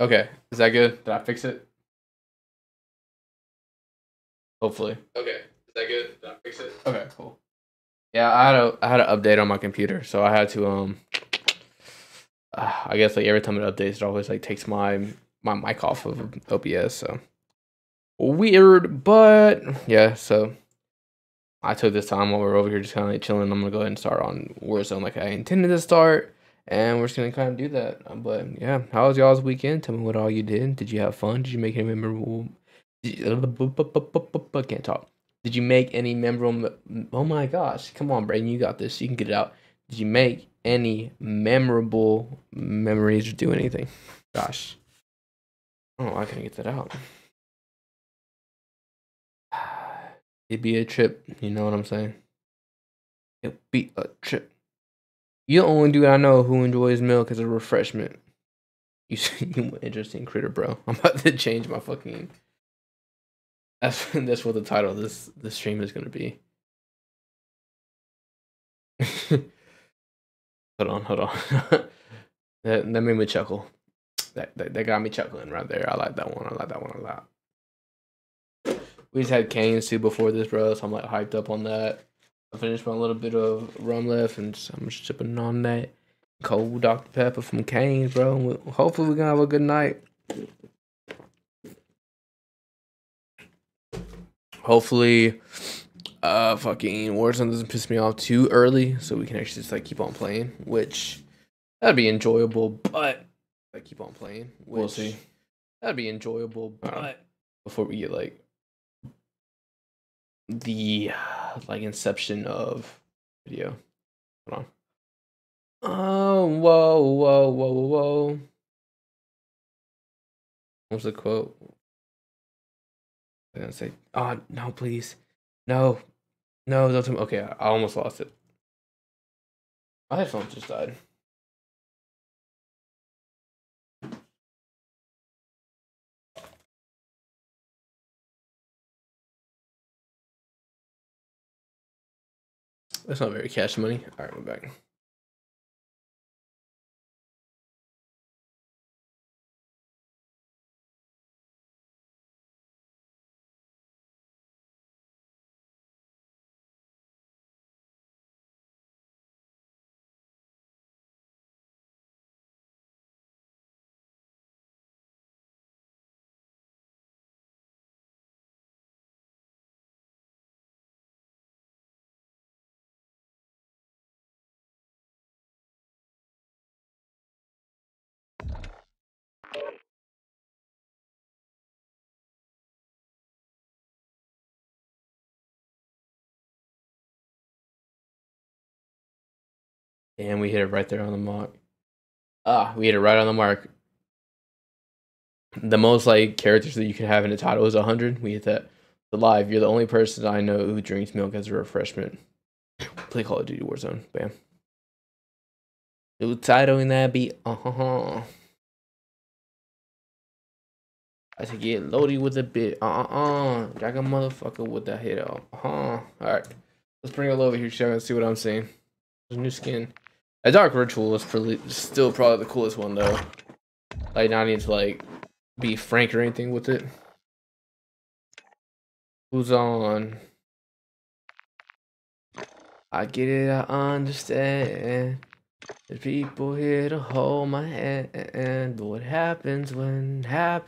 Okay, is that good? Did I fix it? Hopefully. Okay, is that good? Did I fix it? Okay, cool. Yeah, I had an update on my computer, so I had to I guess like every time it updates, it always like takes my mic off of OBS. So weird, but yeah. So I took this time while we are over here just kind of like chilling. I'm gonna go ahead and start on Warzone like I intended to start, and we're just gonna kind of do that. But yeah, how was y'all's weekend? Tell me what all you did. Did you have fun? Did you make any memorable? Can't talk. Did you make any memorable? Oh my gosh! Come on, Brayden, you got this. You can get it out. Did you make any memorable memories or do anything? Gosh, oh, I can't get that out. It'd be a trip. You know what I'm saying? It'd be a trip. You the only dude I know who enjoys milk as a refreshment. You you interesting critter, bro. I'm about to change my fucking. That's what the title of this stream is gonna be. Hold on. that made me chuckle. That got me chuckling right there. I like that one. I like that one a lot. We just had canes too before this, bro. So I'm like hyped up on that. I finished my little bit of rum left, and I'm just sipping on that cold Dr. Pepper from Cane's, bro. Hopefully we're gonna have a good night. Hopefully, fucking Warzone doesn't piss me off too early, so we can actually just like keep on playing, which that'd be enjoyable. But I keep on playing. We'll see. That'd be enjoyable, but before we get like the like inception of video. Hold on. Oh, whoa. What's the quote? I'm gonna say, oh no, please, no, don't tell me. Okay, I almost lost it. My headphones just died. That's not very cash money. All right, we're back. And we hit it right there on the mark. We hit it right on the mark. The most like characters that you can have in a title is 100. We hit that. The live, you're the only person I know who drinks milk as a refreshment. Play Call of Duty Warzone. Bam. New title in that beat. I should get loaded with a bit. Drag a motherfucker with that hit off. Alright. Let's bring it over here, so see what I'm saying. There's a new skin. A Dark Ritual is still probably the coolest one though. Like not need to like be frank or anything with it. Who's on? I get it, I understand. There's people here to hold my hand. What happens when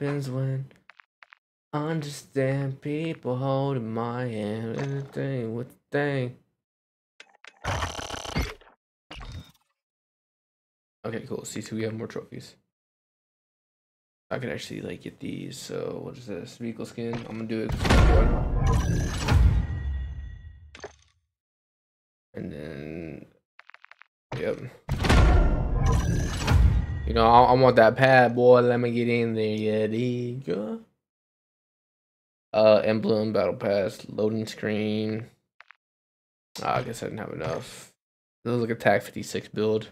understand people holding my hand. Anything with the thing. Okay, cool. See, so we have more trophies. I could actually like get these. So what is this? Vehicle skin. I'm gonna do it. And then, yep. You know, I want that pad, boy. Let me get in there. Yeah, there you go. Emblem, battle pass, loading screen. I guess I didn't have enough. This is like a TAC 56 build.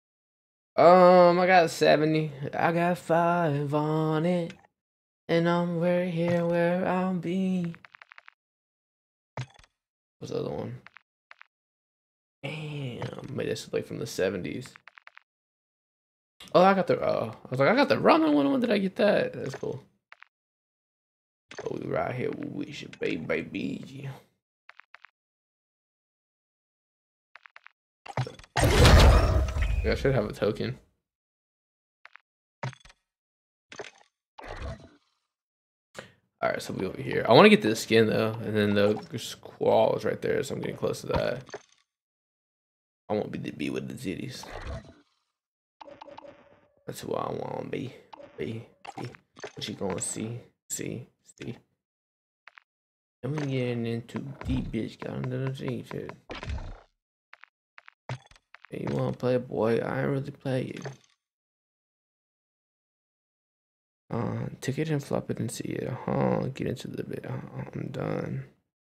I got 70. I got 5 on it. And I'm right here where I'll be. What's the other one? Damn, made this like from the 70s. Oh, I got the. I was like, I got the ramen one. When did I get that? That's cool. Oh, we right here with you, baby. Yeah, I should have a token. All right, so we over here. I want to get this skin though, and then the squall is right there, so I'm getting close to that. I won't be with the zitties. That's who I want to be. Be. What you gonna see? See. I'm getting into deep bitch. Got under the shit. Hey, you wanna play, boy? I ain't really play you. Ticket and flop it and see it. Get into the bit. I'm done.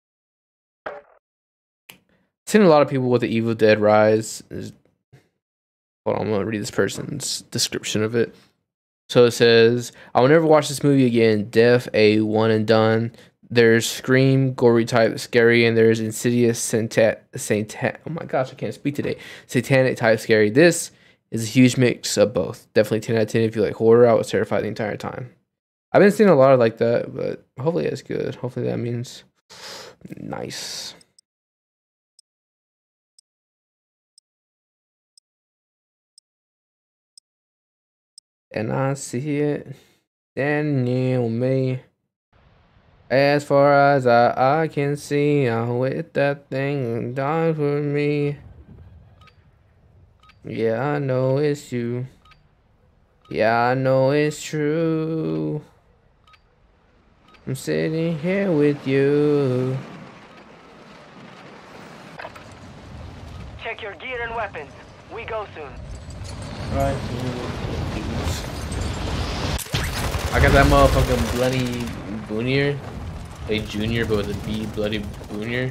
Seen a lot of people with the Evil Dead Rise. Hold on, I'm gonna read this person's description of it. So it says, I will never watch this movie again. Death, a one and done. There's Scream, gory type, scary, and there's Insidious, oh my gosh, I can't speak today. Satanic type scary. This is a huge mix of both. Definitely 10 out of 10 if you like horror. I was terrified the entire time. I've been seeing a lot of like that, but hopefully it's good. Hopefully that means nice. And I see it standing near me. As far as I can see, I'm with that thing dying for me. Yeah, I know it's you. Yeah, I know it's true. I'm sitting here with you. Check your gear and weapons. We go soon. Right. I got that motherfucking bloody boonier. A junior, but with a B, bloody boonier.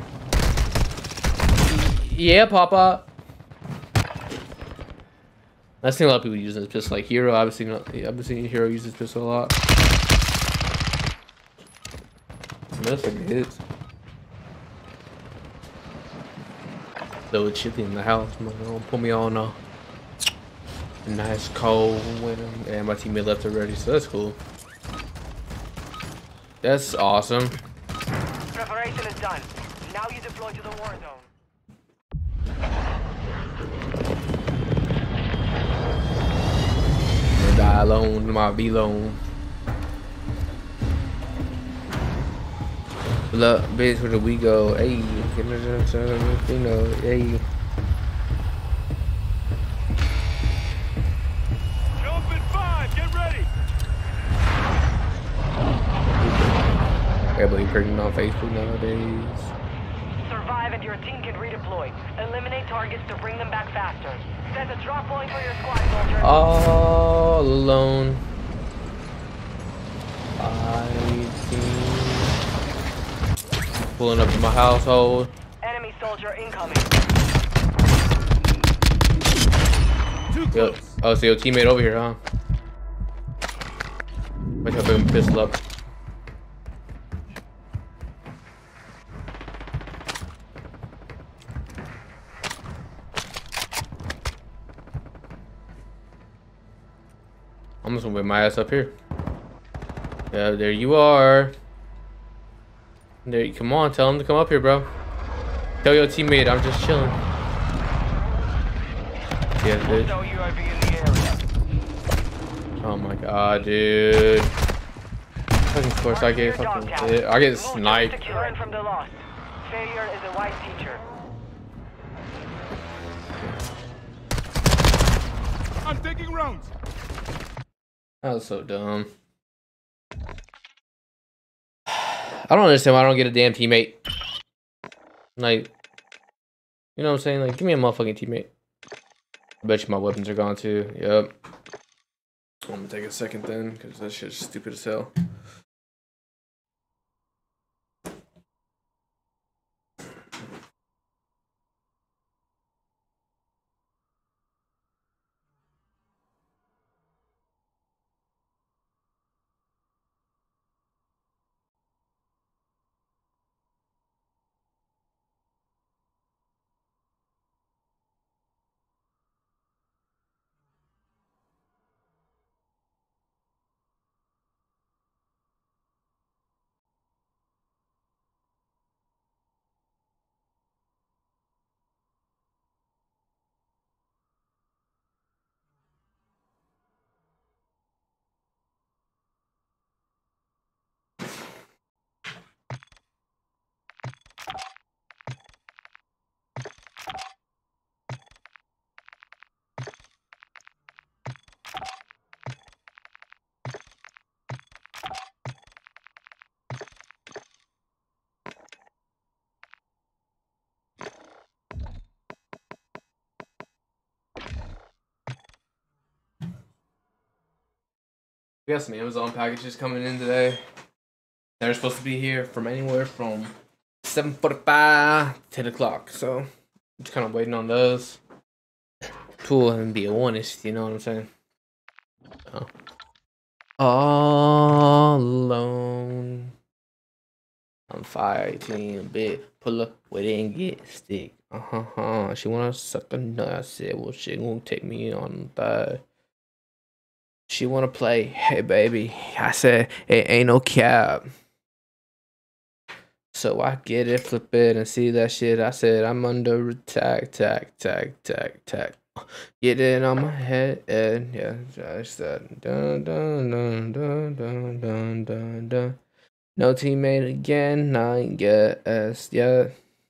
Yeah, Papa. I've seen a lot of people using this pistol. Like Hero, I've been seeing Hero use this pistol a lot. That's like hits. Though it's chilly in the house, gonna put me on a nice cold winter. And my teammate left already, so that's cool. That's awesome. Preparation is done. Now you deploy to the war zone. Die alone, my be alone. Look, bitch, where do we go? Hey, get you know, hey. Jump in 5, get ready. Everybody pregnant on Facebook nowadays. Survive and your team can redeploy. Eliminate targets to bring them back faster. Set a drop point for your squad, soldier. All alone. I see. Pulling up to my household. Enemy soldier incoming. Yo, oh, so your teammate over here, huh? Wait, I'll bring pistol up. I'm just gonna whip my ass up here. Yeah, there you are. There, come on, tell him to come up here, bro. Tell your teammate I'm just chilling. Yeah, dude. Oh my god, dude. Of course, I get fucking. I get sniped. Learn from the loss. Failure is a wise teacher. I'm taking rounds. That was so dumb. I don't understand why I don't get a damn teammate. Like, you know what I'm saying? Like, give me a motherfucking teammate. I bet you my weapons are gone too. Yep. I'm gonna take a second then, because that shit's stupid as hell. We got some Amazon packages coming in today. They're supposed to be here from anywhere from 7:45 to 10 o'clock. So I'm just kind of waiting on those. Cool and be honest, you know what I'm saying? Oh. All alone. I'm fighting a bit. Pull up with it and get stick. She wanna suck a nut. I said, well, she gonna take me on that. She wanna play. Hey, baby. I said, it ain't no cap. So I get it, flip it, and see that shit. I said, I'm under attack, tack, tack, tack, tack. Get it on my head, yeah. I said, dun, dun, dun, dun, dun, dun, dun, dun. No teammate again, I guess, yeah.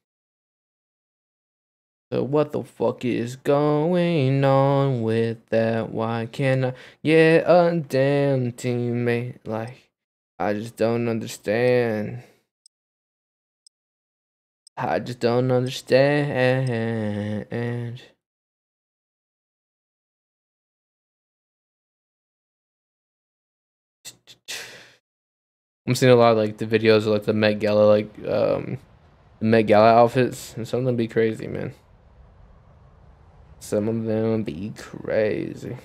So what the fuck is going on with that? Why can't I get a damn teammate? Like, I just don't understand. I just don't understand. I'm seeing a lot of like the videos of like the Met Gala, like the Met Gala outfits, and some of them be crazy, man. Some of them be crazy.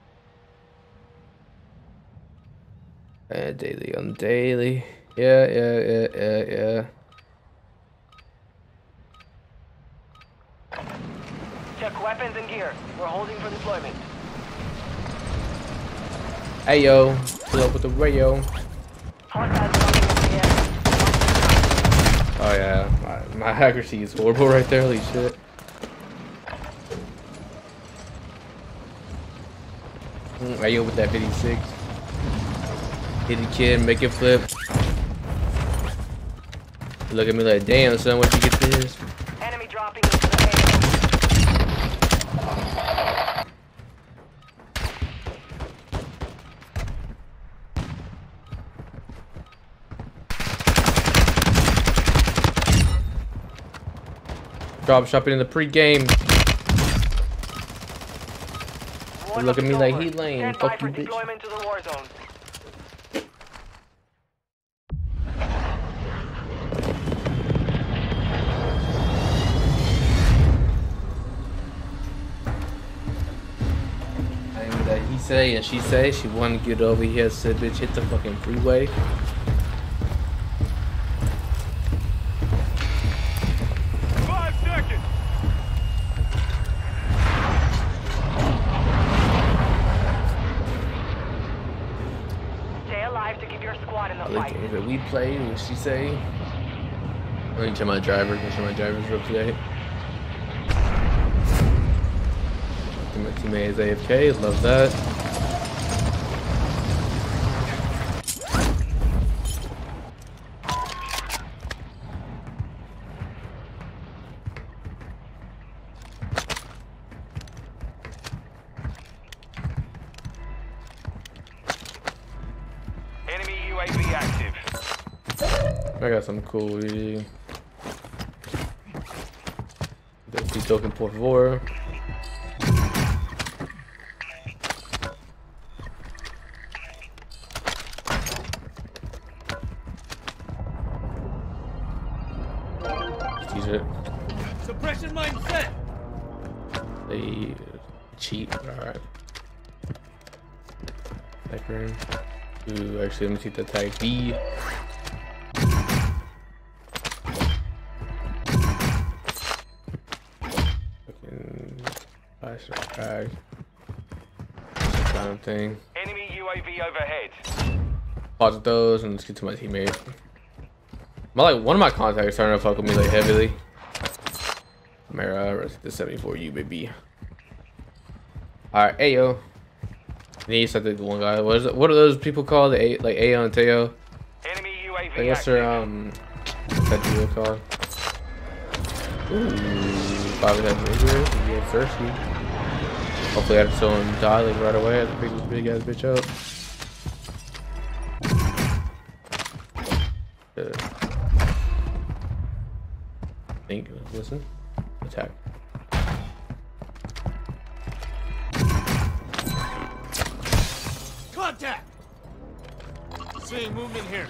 Daily on daily. Yeah. Check weapons and gear. We're holding for deployment. Hey yo, pull up with the radio. Hostiles coming in the air. Oh yeah, my accuracy is horrible right there. Holy shit. Hey yo with that 56. Hit the kid, make it flip. Look at me like, damn son, what you get this? Enemy dropping into the air. Drop shopping in the pre-game. Look at me like he lame. Fuck you, bitch. Deployment to the war zone. That he say and she say she wanna get over here. Said, bitch, hit the fucking freeway. That we play, what she say? I need to check my driver, make sure my driver's up to date. My teammate is AFK, love that. Enemy UAV active. I got some cool reading. Estoy token por favor. Use it. Suppression mine set. They cheat. Alright. Tag room. Ooh, actually, let me take the tag B. Fucking tag. Kind of thing. Enemy UAV overhead. Pause those and let's get to my teammate. Like one of my contacts is starting to fuck with me like heavily. Mara, the 74U baby. Alright, Ayo. Need something the one guy. What is it? What are those people called? The like Ayo and Teo? Enemy UAV I guess they're what's that duo called? Ooh, probably has injured. Yeah, thirsty. Hopefully I just don't die like right away. I have to pick this big ass bitch up. Think, listen, attack. Contact. Seeing movement here.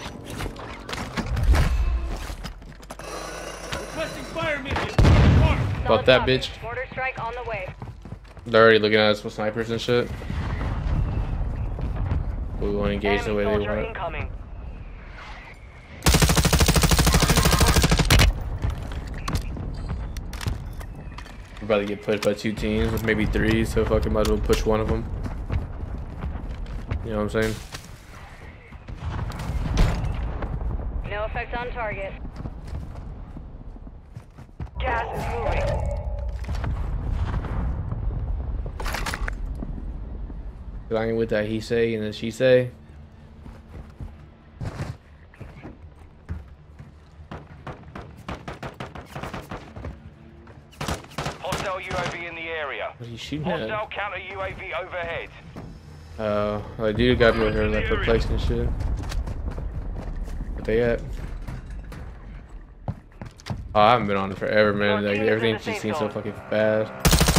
Requesting fire mission. About that bitch. Mortar strike on the way. They're already looking at us with snipers and shit. We want to engage the way they want. Incoming. We're about to get pushed by 2 teams with maybe 3, so fucking might as well push one of them. You know what I'm saying? No effect on target. Gas is moving. I ain't with that he say and then she say. Hostile UAV in the area. What are you shooting Hostile at? counter UAV overhead. Like dude got me with her like perplexed and shit. What they at? Oh, I haven't been on it forever, man. Like everything just seems so fucking fast.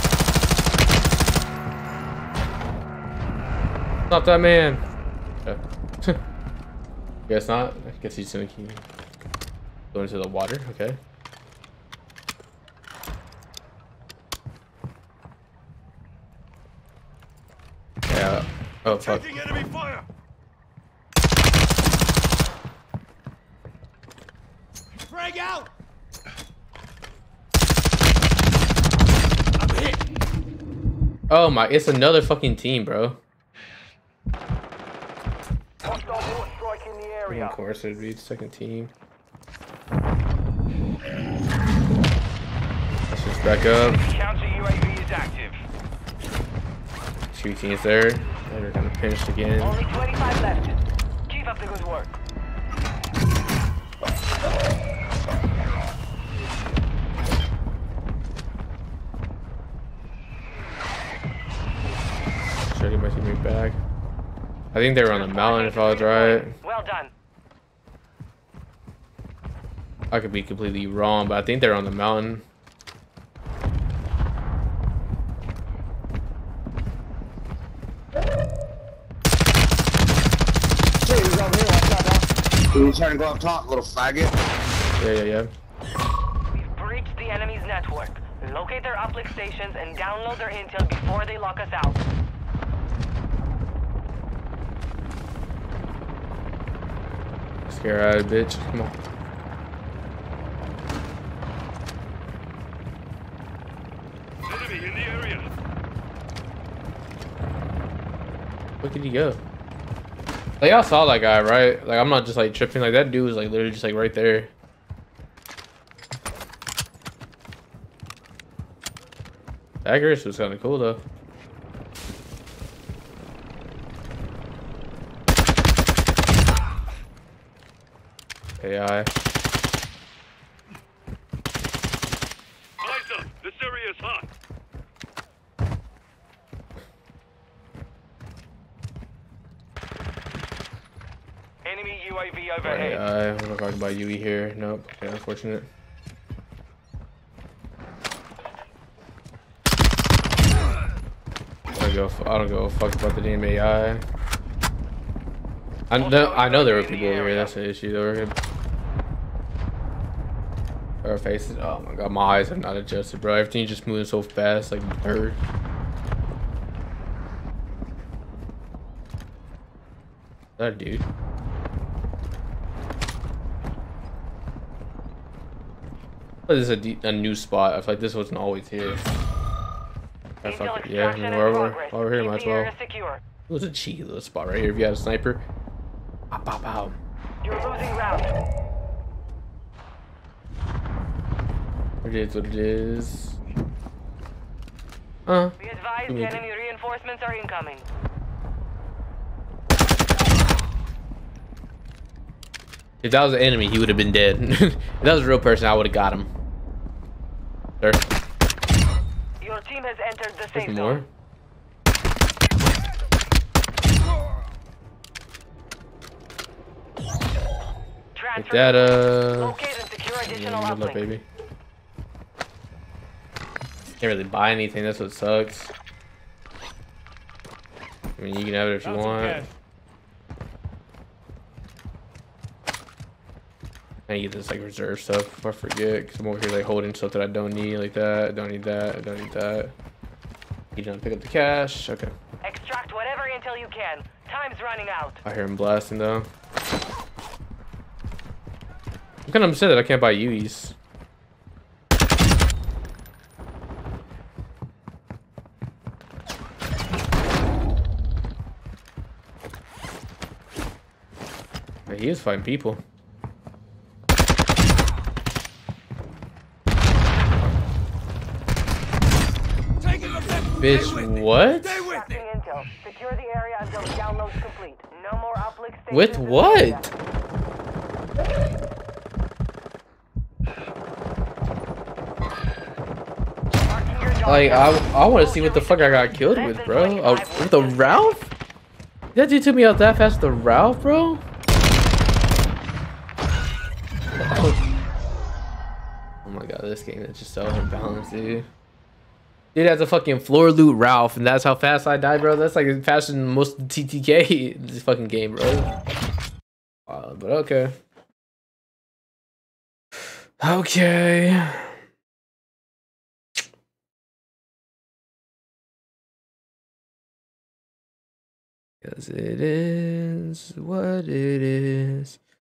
Stop that man. Okay. Guess not. I guess he's gonna keep going into the water. Okay. Yeah. Oh fuck. Enemy fire. Frag out. I'm hit. Oh my! It's another fucking team, bro. Hostile mortar strike in the area. Of course, it'd be the second team. Let's just back up. Counter UAV is active. 2 teams there. They're kind of pinched again. Only 25 left. Keep up the good work. Sure, he might see me back. I think they were on the mountain if I was right. Well done. I could be completely wrong, but I think they're on the mountain. You trying to go up top, little faggot? Yeah. We've breached the enemy's network. Locate their uplink stations and download their intel before they lock us out. Scare-eyed bitch. Come on. Enemy in the area. Where did he go? Like, y'all saw that guy, right? Like, I'm not just like tripping. Like, that dude was like literally just like right there. That accuracy was kind of cool though. AI. Eyes up. This area is hot. Enemy UAV overhead. AI. I'm not talking about UE here. Nope. Okay, unfortunate. I don't go fuck about the damn AI. I know there were people over here. That's the issue. They were gonna... Our faces. Oh my god, my eyes have not adjusted, bro. Everything's just moving so fast, like a bird. Is that a dude? This is a new spot. I feel like this wasn't always here. Yeah, I mean, while we're here, might as well. It was a cheeky little spot right here. If you had a sniper, pow, pow, pow. You're losing round. It is what it is. Be advised, enemy reinforcements are incoming. If that was an enemy, he would have been dead. If that was a real person, I would have got him. There. Your team has entered the There's safe more. zone. Take that, Locate and secure additional good luck, uplink. baby. Can't really buy anything. That's what sucks. I mean, you can have it if you want. I need this like reserve stuff before I forget. Cause I'm over here like holding stuff that I don't need, like that. I don't need that. I don't need that. You don't pick up the cash. Okay. Extract whatever intel you can. Time's running out. I hear him blasting though. I'm kind of upset that I can't buy UEs. He is fighting people. Bitch, what? Extracting intel. Secure the area until the download's complete. No more uplink stations. With in the what? area. Marking your dog Like, tag. I want to see what the fuck I got killed with, bro. Oh, with the Ralph? That dude took me out that fast with the Ralph, bro? Oh my god, this game is just so unbalanced, dude. Dude has a fucking floor loot Ralph, and that's how fast I died, bro. That's like faster than most TTK in this fucking game, bro. But okay. Okay. Because it is what it is.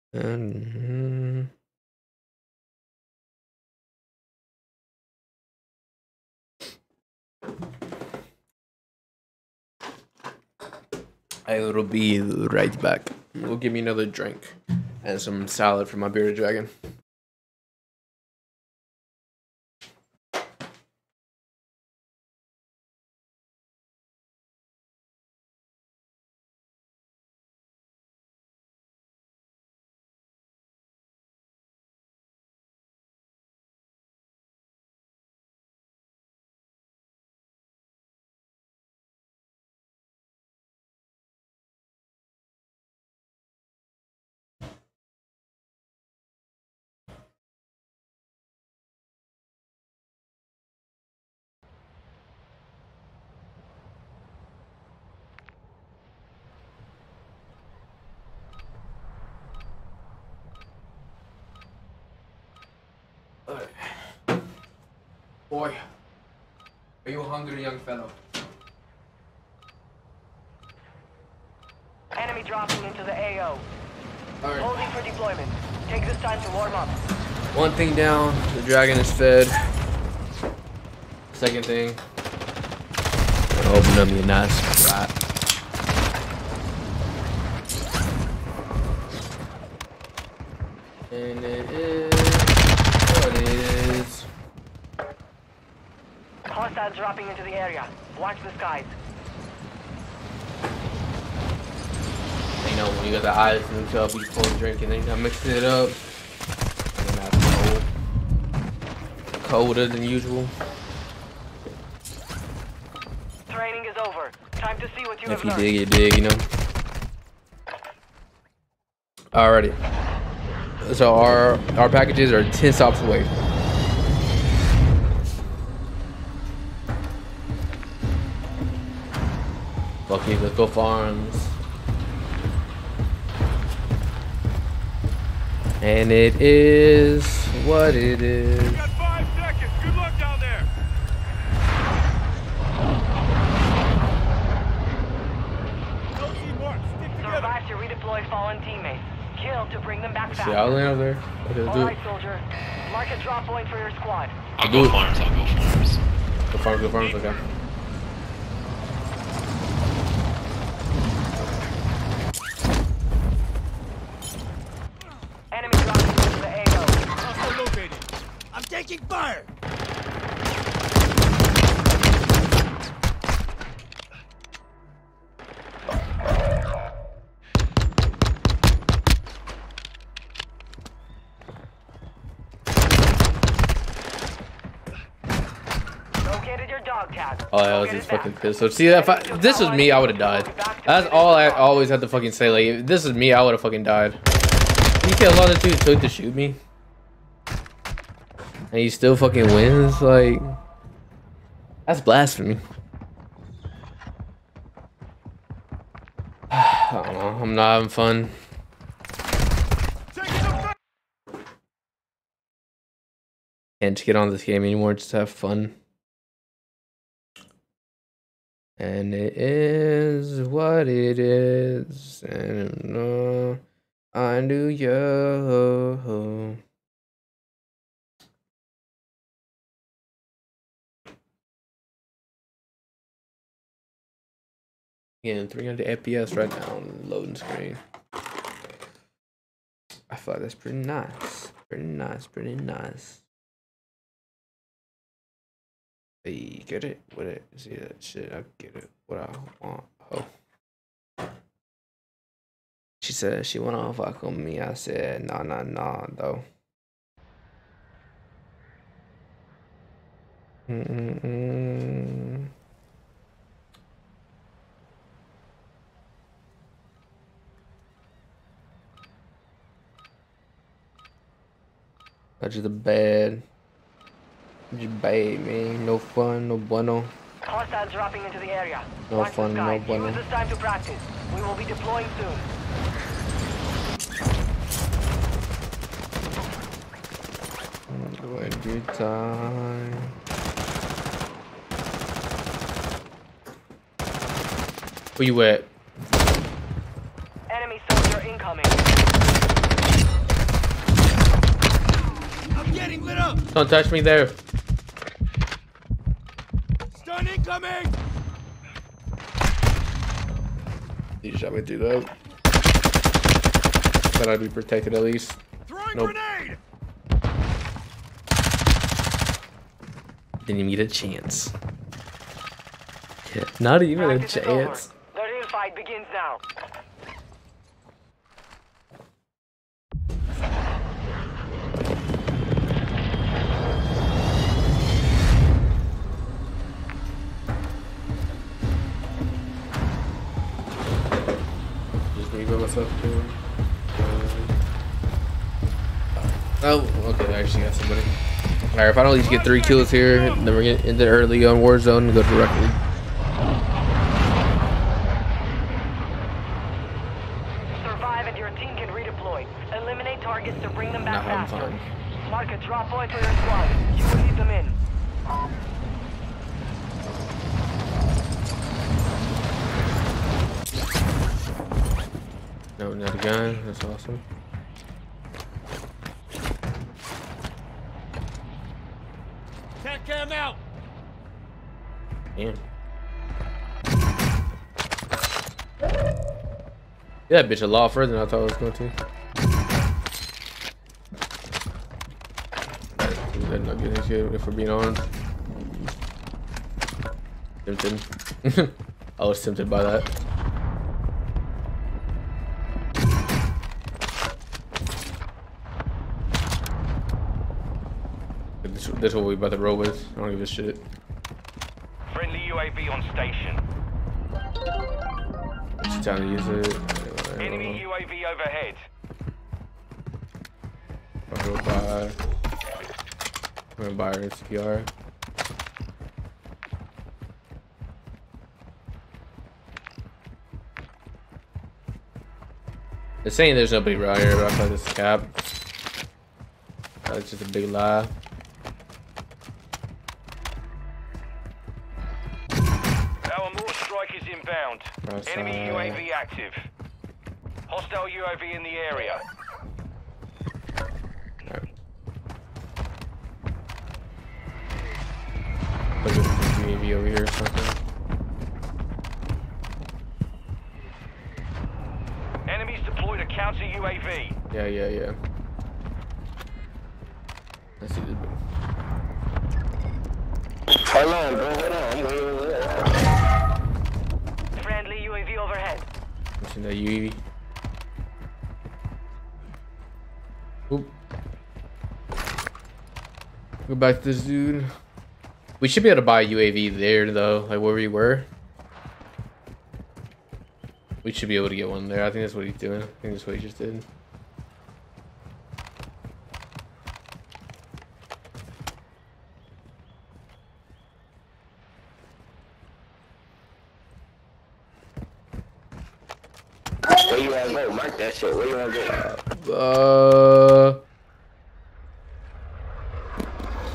I will be right back. We'll give me another drink and some salad for my bearded dragon. Boy, are you hungry, young fellow? Enemy dropping into the AO. Alright. Holding for deployment. Take this time to warm up. One thing down, the dragon is fed. Second thing, open up your nice rat. And it is what it is. Hostiles dropping into the area. Watch the skies. You know, when you got the eyes and up, you full drink and then you gotta mix it up. And that's cold. Colder than usual. Training is over. Time to see what you If have you learned. dig, you dig, you know. Alrighty. So our packages are 10 stops away. Fuck you, let's go farms. And it is what it is. You got 5 seconds. Good luck down there. Survive to redeploy fallen teammates. Kill to bring them back See, faster. I'll land over there. Okay, let's do it. Alright, soldier. Mark a drop point for your squad. I'll go farms, I'll go farms. Go farms, go farms, okay. Enemy dropping into the AO. Hostile located. I'm taking fire. Located your dog tag. Oh, that was his fucking pistol. See, if this was me, I would have died. That's all I always had to fucking say. Like, if this is me, I would have fucking died. You kill a lot of dudes took to shoot me, and he still fucking wins. Like, that's blasphemy. I don't know. I'm not having fun. Can't get on this game anymore, just to have fun. And it is what it is. And I knew you. Again, 300 FPS right now on the loading screen. I feel like that's pretty nice. Pretty nice, pretty nice. Hey, get it? What it? See that shit? I get it. What I want. Oh. She said she wanna fuck with me. I said, nah, though. That's just a bad. Just bad, man. No fun, no bueno. Hostiles dropping into the area. No Watch fun, the sky. no bueno. Use this time to practice. We will be deploying soon. When good time. Where you at? Enemy soldier incoming. I'm getting lit up. Don't touch me there. Stun incoming. You shot me through that. But I'd be protected at least. Throwing Nope. grenade. Didn't even get a chance. Yeah, not even a Practice is over. chance. The real fight begins now. Just me by myself too. Oh, okay, I actually got somebody. Alright, if I don't at least get 3 kills here, then we're gonna end it early on Warzone and go directly. Survive and your team can redeploy. Eliminate targets to bring them back Not having faster. fun. Mark a drop point for your squad. You will lead them in. No, not a gun. That's awesome. Cat cam out. Damn. Yeah, that bitch a lot further than I thought it was going to. Did not get his shit if we're being honest. Tempted. I was tempted by that. This is what we about to roll with. I don't give a shit. Friendly UAV on station. It's time to use it. Enemy UAV overhead. I'll go buy. I'm gonna buy her CPR. They're saying there's nobody around here, but I thought this is cap. That's just a big lie. Our more strikers inbound. Right Enemy side. UAV active. Hostile UAV in the area. Alright. Look at this UAV over here or something. Enemies deployed a counter UAV. Yeah. I see this. Hold on, bro. Hold on. Friendly UAV overhead. I'm seeing that UAV. Oop. Go back to this dude. We should be able to buy a UAV there though, like where we were. We should be able to get one there. I think that's what he's doing. I think that's what he just did. Where you wanna go? Mark that shit. Where you wanna go?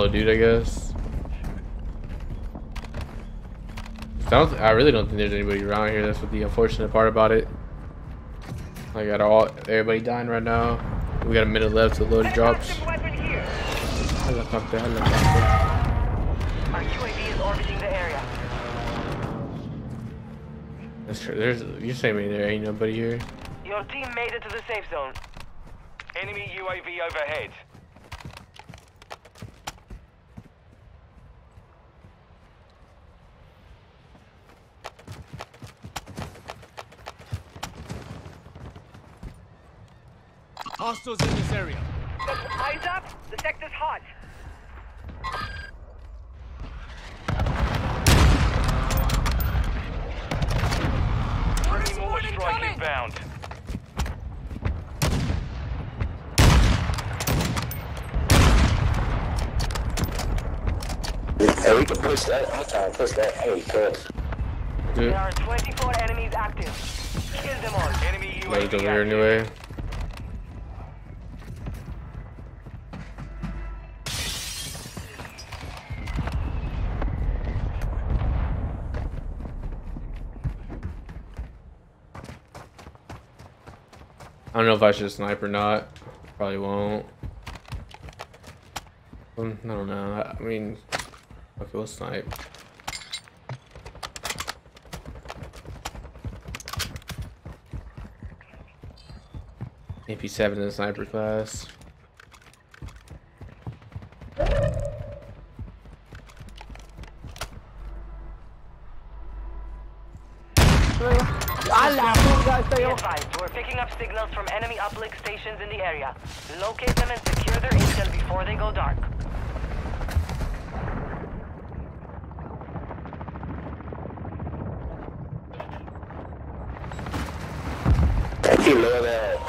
solo dude, I guess. I really don't think there's anybody around here. That's what the unfortunate part about it. I got everybody dying right now. We got a minute left to load drops. Helicopter, helicopter. Our UAV is orbiting the area. That's true. You're saying me there ain't nobody here. Your team made it to the safe zone. Enemy UAV overhead. Hostiles in this area. Eyes up! The sector's hot. Enemy more strike inbound. Hey, we can push that. I'm trying to push that. Hey, cuz. Dude, There are 24 enemies active. Kill them all. Enemy load UAV over here active. anyway. I don't know if I should snipe or not. Probably won't. I don't know. I mean, okay, we'll snipe. AP7 in the sniper class. Be advised, we're picking up signals from enemy uplink stations in the area. Locate them and secure their intel before they go dark. I keep low that.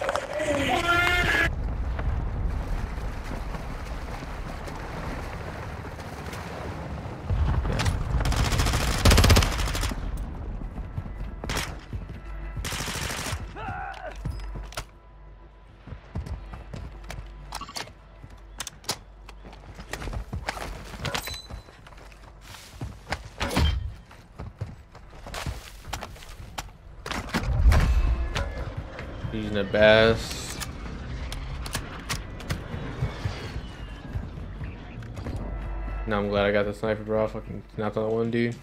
Using a bass. No, I'm glad I got the sniper, bro. I fucking snapped on that one dude.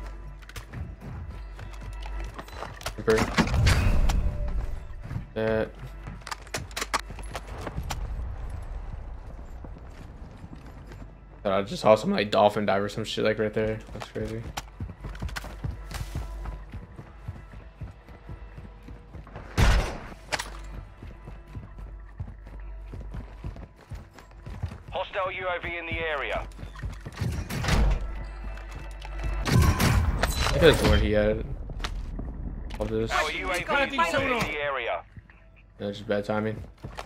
Sniper. That. Thought I just saw some like dolphin dive or some shit like right there. That's crazy. Hostile UAV in the area. I could have sworn he had all this. Our UAV is in the area. That's just bad timing.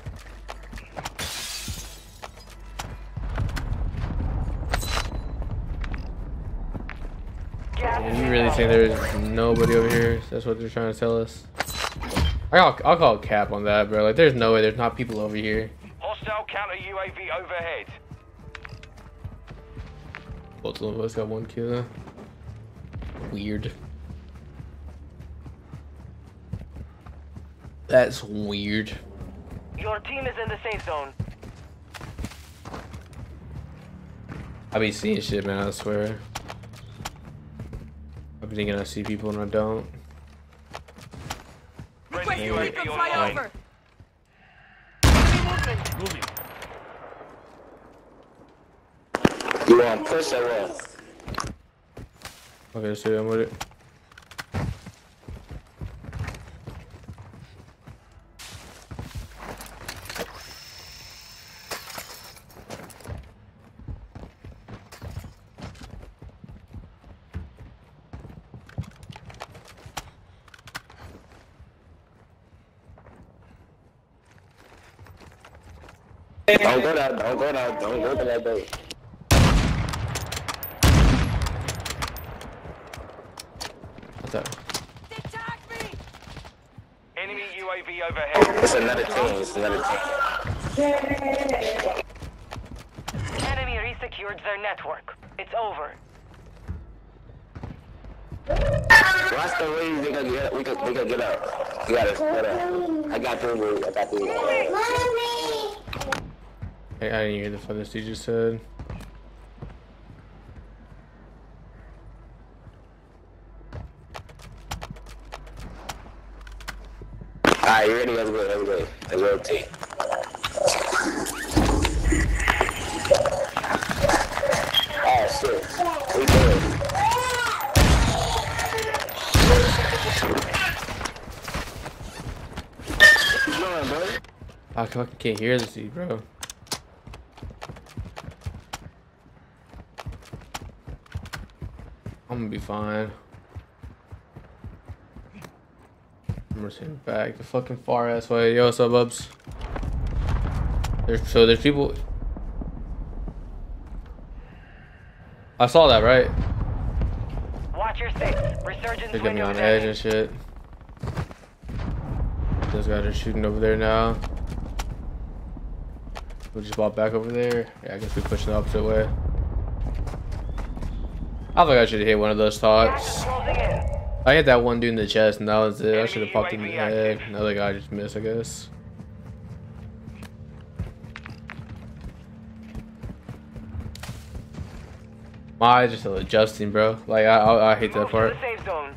And you really think there's nobody over here? That's what they're trying to tell us. I'll call a cap on that, bro. Like, there's no way there's not people over here. Hostile counter UAV overhead. Both of us got one kill. Weird. That's weird. Your team is in the safe zone. I be seeing shit, man, I swear. I be thinking I see people and I don't. Friendly Maybe. UAV online. Moving. You want to push or what? Okay, so I'm with it. Don't go down, don't go down, don't go to that door. What's that? Enemy UAV overhead. It's another team, it's another team. Enemy resecuring secured their network. It's over. Watch the way we can get up. We gotta split up. I got through. Hey, I didn't hear the fuck this dude just said. Alright, you ready? Let's go. Let's rotate. Oh shit. We good. What you doing, bro? I fucking can't hear this dude, bro. I'm gonna be fine. I'm just heading back the fucking far ass way. Yo, what's up, bubs? There's people. I saw that, right? Watch your six. Resurgence They're getting me window on is edge ending. and shit. Those guys are shooting over there now. We just walked back over there. Yeah, I guess we're pushing the opposite way. I think I should have hit one of those Gas thoughts. is closing in. I hit that one dude in the chest and that was it. I Enemy should have popped him in the UAV head. active. Another guy just missed, I guess. My eyes are still adjusting, bro. Like, I hate that Move to part. the safe zone.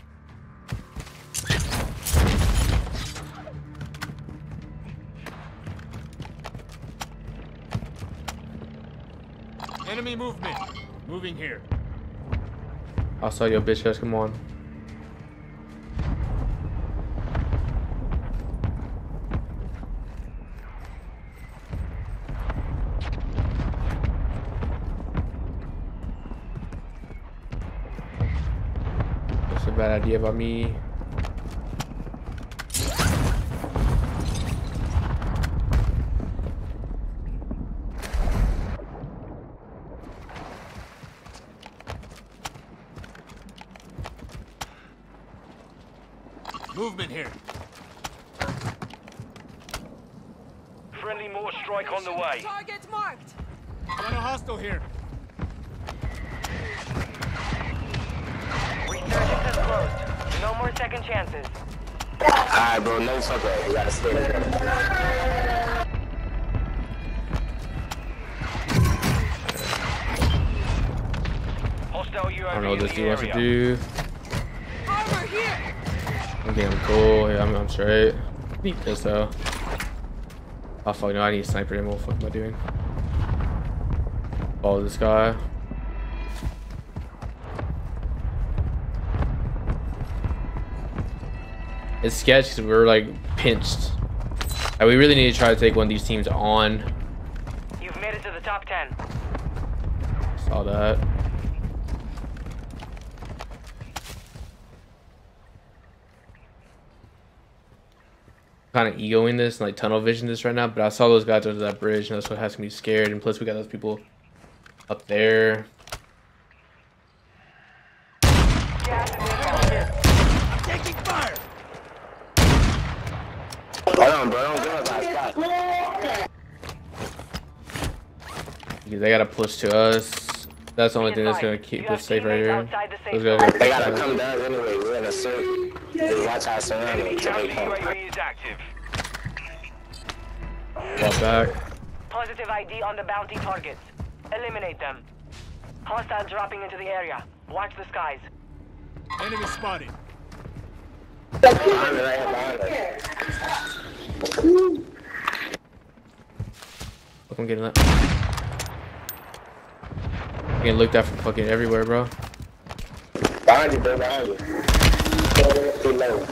Enemy movement. Moving here. I saw your bitch ass, come on. That's a bad idea by me. Movement here. Friendly more strike on the way. Target marked. Got a hostile here. Resurgence has closed. No more second chances. Alright, bro, no fucker. We gotta stay there. Hostile UAV I don't know what this in dude the wants to area. do. Armor here. I'm getting cool. Yeah, I'm straight. Need this though. Oh fuck no, I need sniper ammo. What the fuck am I doing? Follow this guy. It's sketchy because we're like pinched. And we really need to try to take one of these teams on. You've made it to the top 10. Saw that. Kind of egoing this and like tunnel vision this right now, but I saw those guys under that bridge and that's what has me scared. And plus we got those people up there. Gas is inbound. Taking fire. Hold on, bro. Don't go about stop. Because they gotta push to us. That's the only thing that's gonna keep us safe right here. Those guys They gotta gotta push come us. down anyway. We're in a circle. Just watch our surroundings till they Counter come. UAV is active. Fall back. Positive ID on the bounty targets. Eliminate them. Hostile dropping into the area. Watch the skies. Enemy spotted. Behind me, right here, behind us. Look, I'm getting that. I'm getting looked at from fucking everywhere, bro. Behind you, bro. Behind you. Too low.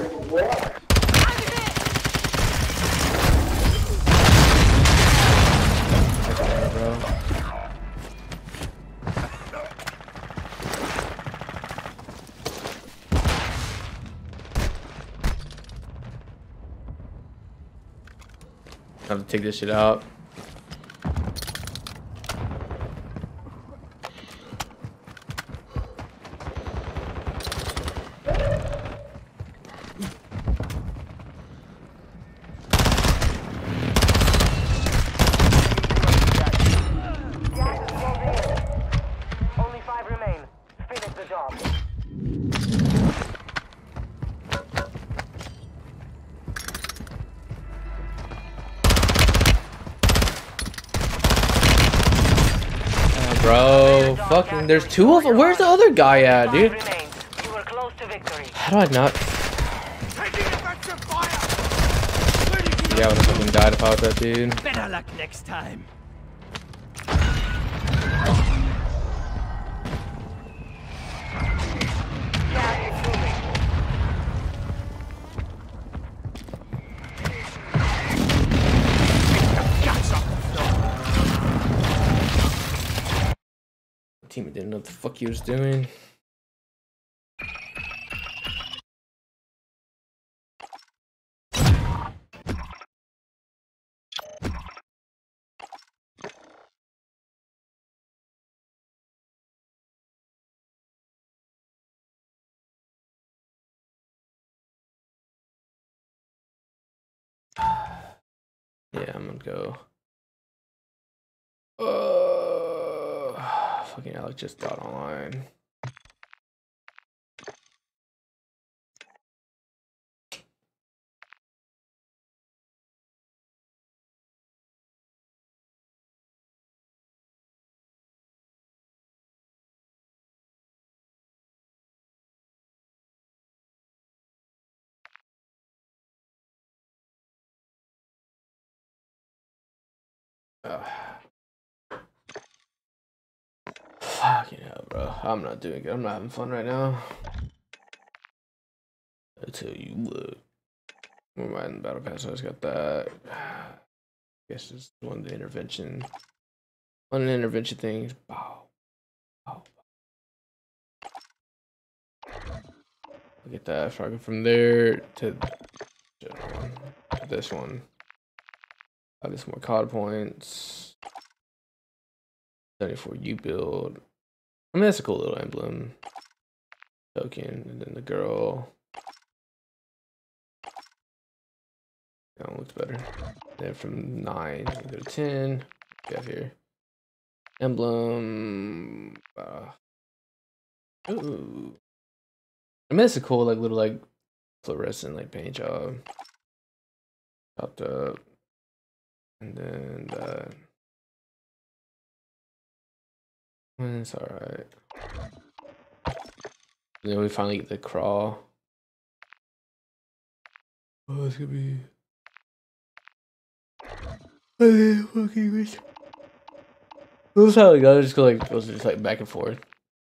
Yeah, bro. I have to take this shit out. fucking. There's two of them. Where's the other guy at, 5 dude? remains. You were close to victory. How do I not? Taking effective fire! Yeah, I would have fucking died if I was that dude. Better luck next time. Teammate didn't know what the fuck he was doing. Yeah, I'm gonna go. Fucking Alex just got online. Fucking hell, bro. I'm not doing good. I'm not having fun right now. I tell you what. Where am I in the battle pass? I just got that. Guess it's one of the intervention. One of the intervention things. Bow. Bow. Look at that. So I go from there to this one. I get some more COD points. 74 U build. I mean, that's a cool little emblem. Token. And then the girl. That one looks better. Then from 9, we go to 10. We have here. Emblem. Ooh. I mean, it's a cool, like, little, like, fluorescent, like, paint job. Popped up. And then that. It's alright. Then we finally get the crawl. Oh, it's gonna be. Fucking wish. That's how it goes. Just go like goes just like back and forth.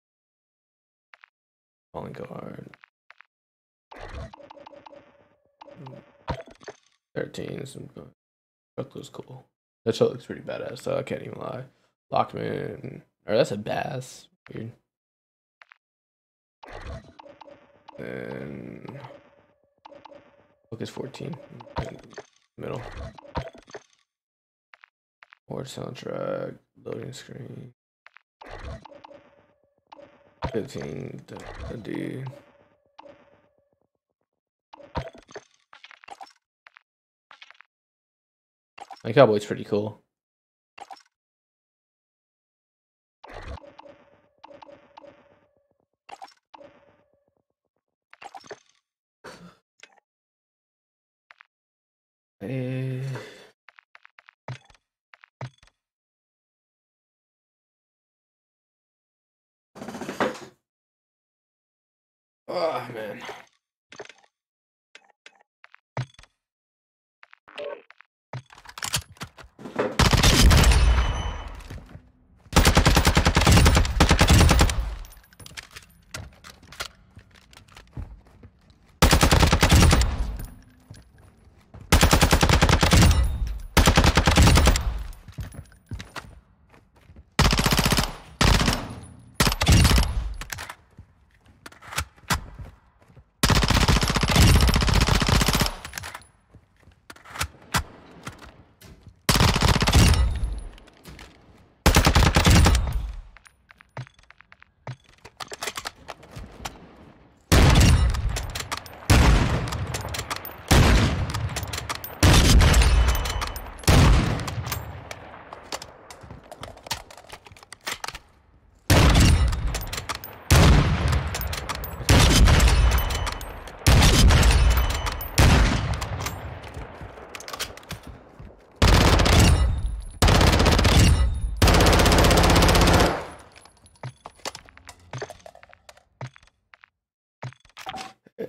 Calling guard. 13. That looks cool. That shot looks pretty badass. So I can't even lie. Lockman. Or that's a bass. Weird. And focus 14. Middle. Board soundtrack. Loading screen. 15. The dude. My cowboy's pretty cool. Oh man.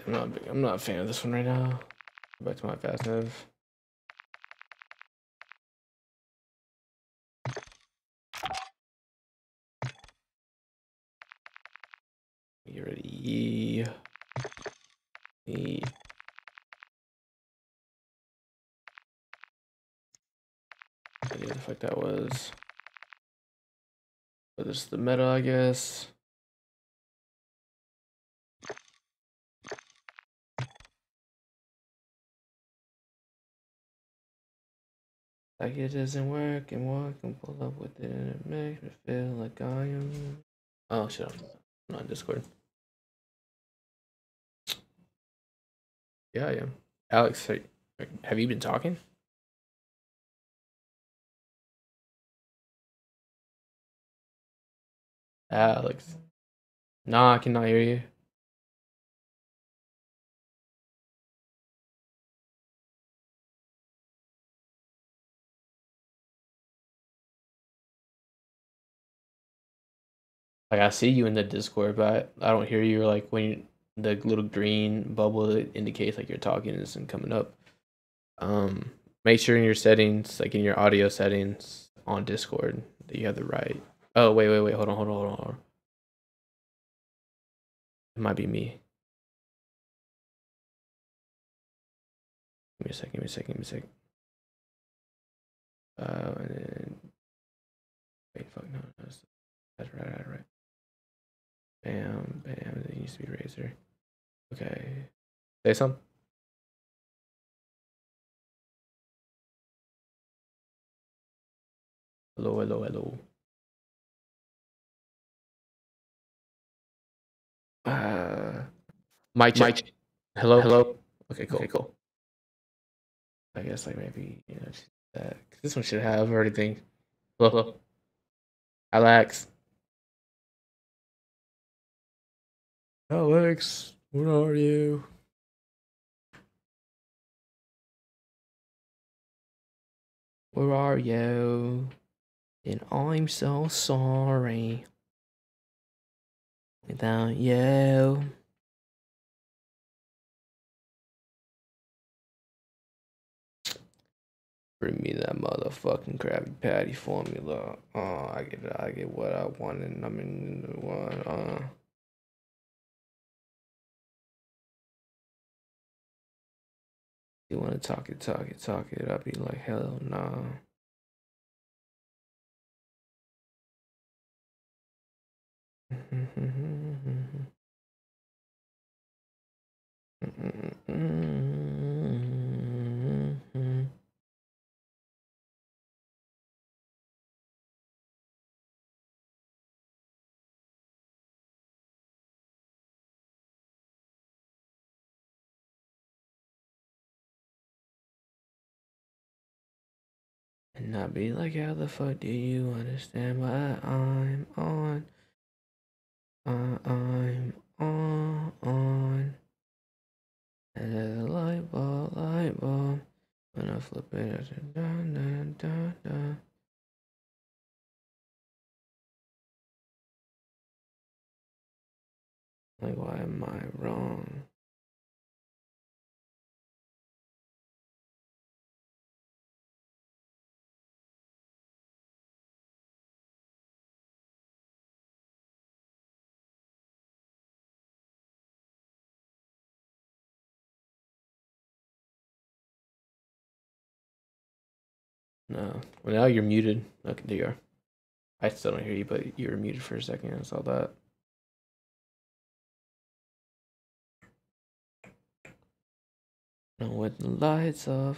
I'm not a fan of this one right now. Go back to my fast move. Get ready. E. I knew the fuck that was. But this is the meta, I guess. Like it doesn't work and walk and pull up with it and it makes me feel like I am. Oh shit, I'm not Discord. Yeah, I am. Alex, have you been talking? Alex. Nah, I cannot hear you. Like I see you in the Discord, but I don't hear you. Like when the little green bubble that indicates like you're talking isn't coming up. Make sure in your settings, like in your audio settings on Discord, that you have the right. Oh wait, hold on. It might be me. Give me a second. And then wait, fuck no, that's right. Bam. It used to be Razor. Okay. Say something. Hello. Uh, mic check. Hello. Okay, cool. I guess like maybe that 'cause this one should have everything. Hello. Alex. Alex, where are you? Where are you? And I'm so sorry without you. Bring me that motherfucking Krabby Patty formula. I get what I want, and I'm in the one. You wanna talk it. I'll be like, hell nah. And not be like, how the fuck do you understand what I'm on? I'm on. And there's a light bulb. When I flip it, it's da. Like, why am I wrong? No. Well, now you're muted. Okay, there you are. I still don't hear you, but you were muted for a second. I saw that. No, with the lights off.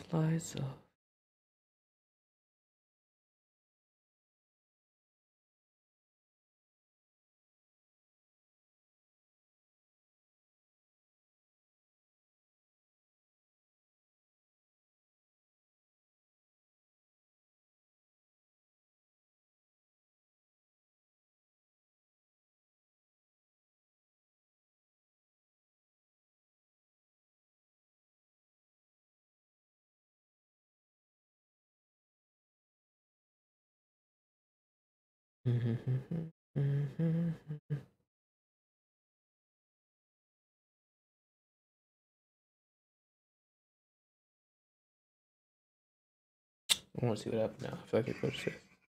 I want to see what happened now. I feel like I pushed it.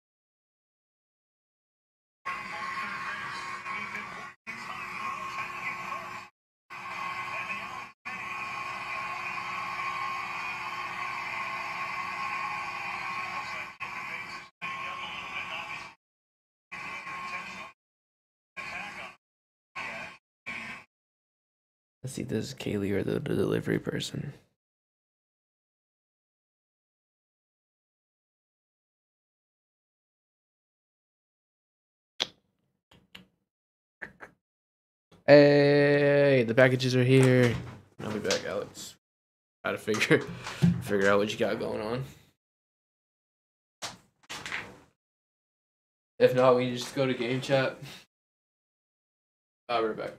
Let's see, this is Kaylee or the delivery person. Hey, the packages are here. I'll be back, Alex. Try to figure out what you got going on. If not, we just go to game chat. I'll be right back.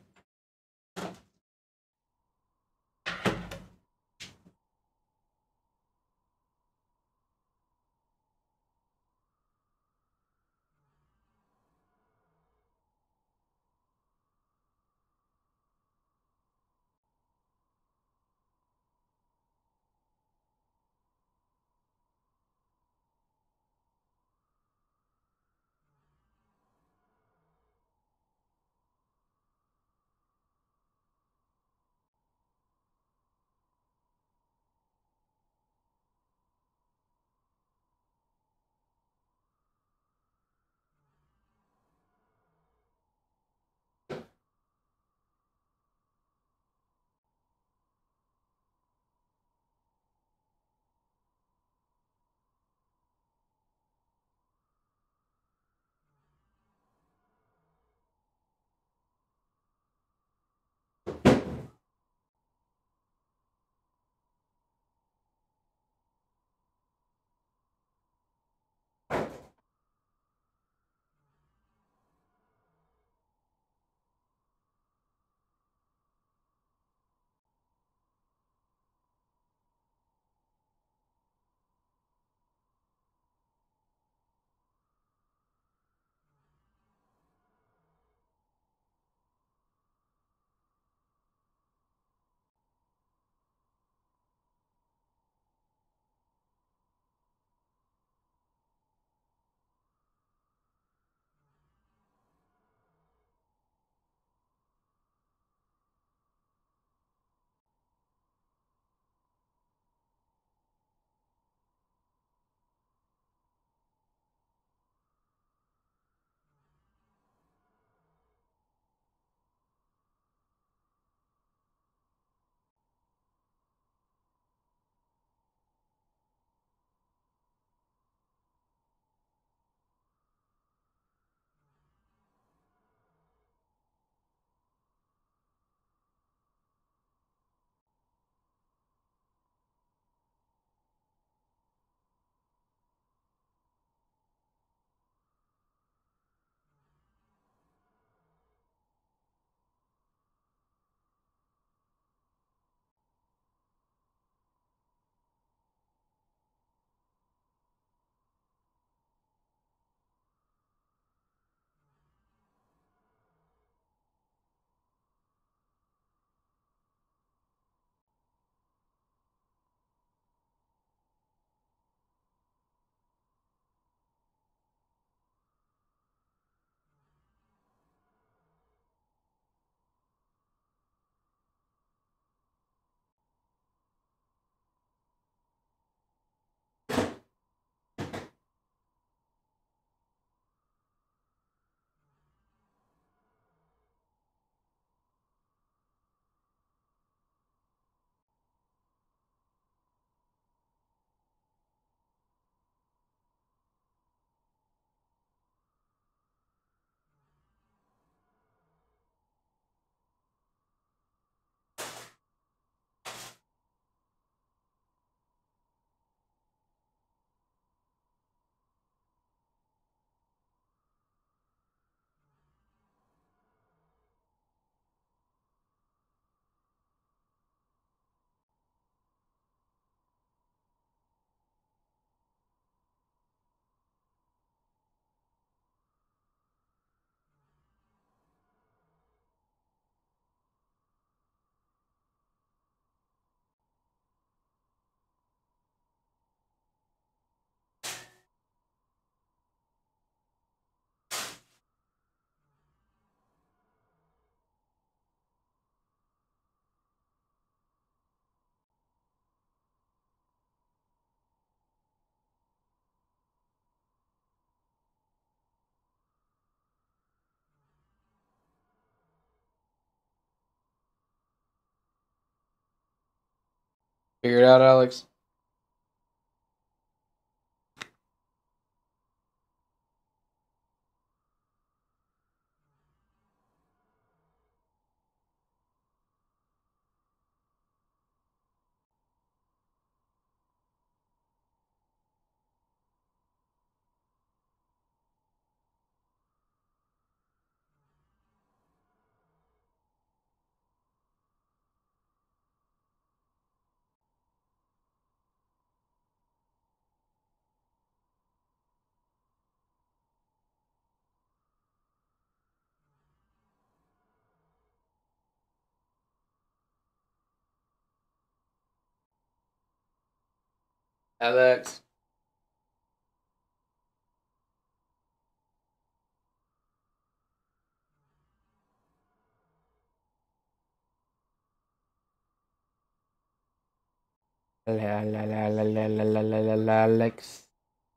Figure it out, Alex. Alex. Alex.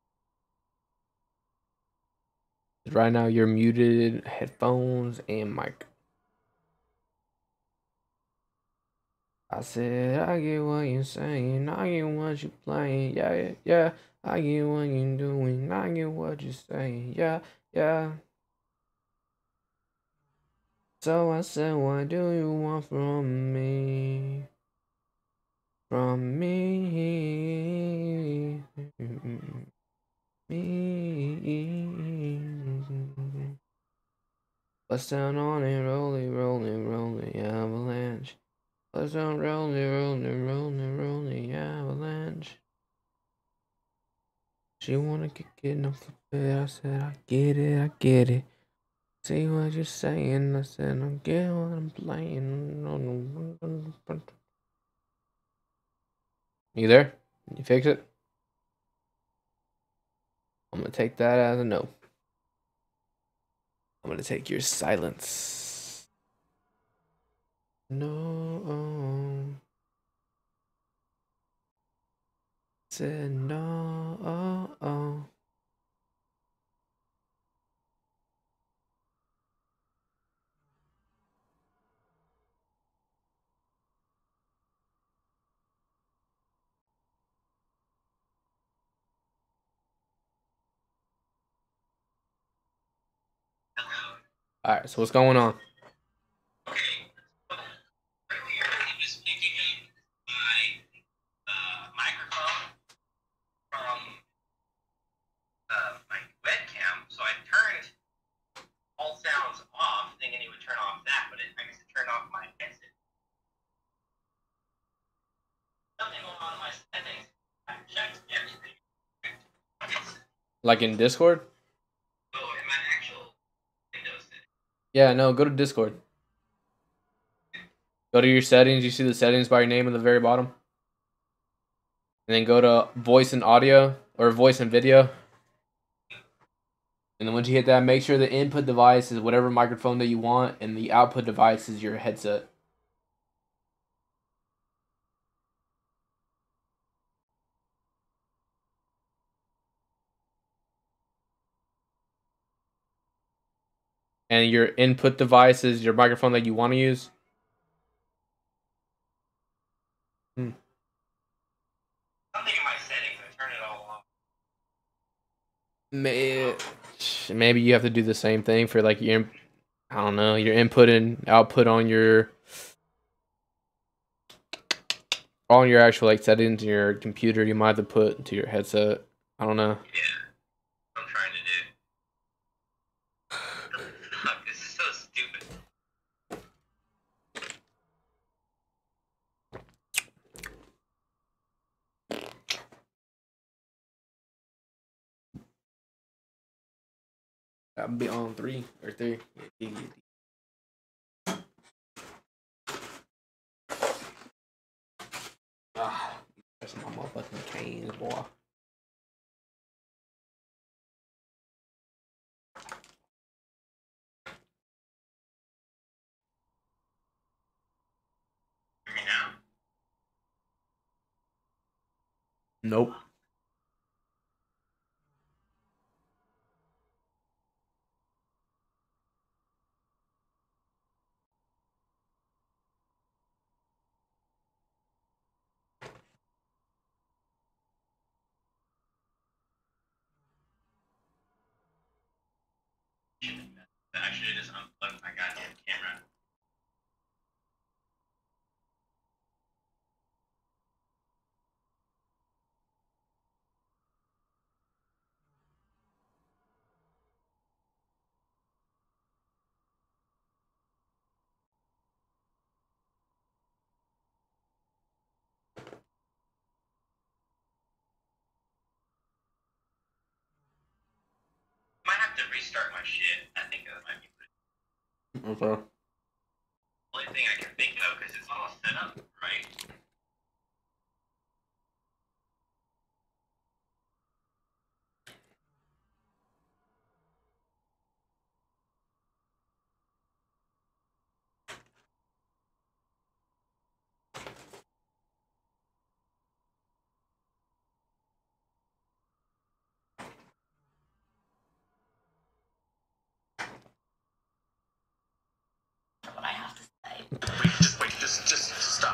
Right now, you're muted. Headphones and mic. I said, I get what you're saying. I get what you're playing. Yeah, yeah, yeah. I get what you're doing. I get what you're saying. Yeah, yeah. So I said, what do you want from me? From me. Me. Bust down on it, rolling, rolling, rolling, avalanche. Bust down, rolling, rolling, rolling, rolling, avalanche. She wanna kick it off the bed. I said, I get it, I get it. See what you're saying. I said, I get what I'm playing. You there? You fix it? I'm gonna take that as a no. I'm gonna take your silence. No. Said no. Alright, so what's going on? Just picking up my microphone from my webcam, so I turned all sounds off, thinking it would turn off that, but I guess it turned off my headset. Something going on in my settings. I checked everything. Like in Discord? Oh, in my actual Windows setting. Yeah, no, go to Discord. Go to your settings. You see the settings by your name at the very bottom? And then go to voice and audio or voice and video. And then once you hit that, make sure the input device is whatever microphone that you want and the output device is your headset. And your input device is your microphone that you want to use. Something in my settings, I turned it all off. Maybe you have to do the same thing for like your, I don't know, your input and output on your actual like settings in your computer. You might have to put to your headset. I don't know. Yeah, I'm trying to do. Fuck, this is so stupid. I'll be on 3 or 3. That's my motherfucking canes, boy. Hear me now? Nope. Actually, I just unplugged my goddamn camera. Might have to restart my shit. I think that might be the Okay. only thing I can think of because it's all set up right. What I have to say. Wait, just stop.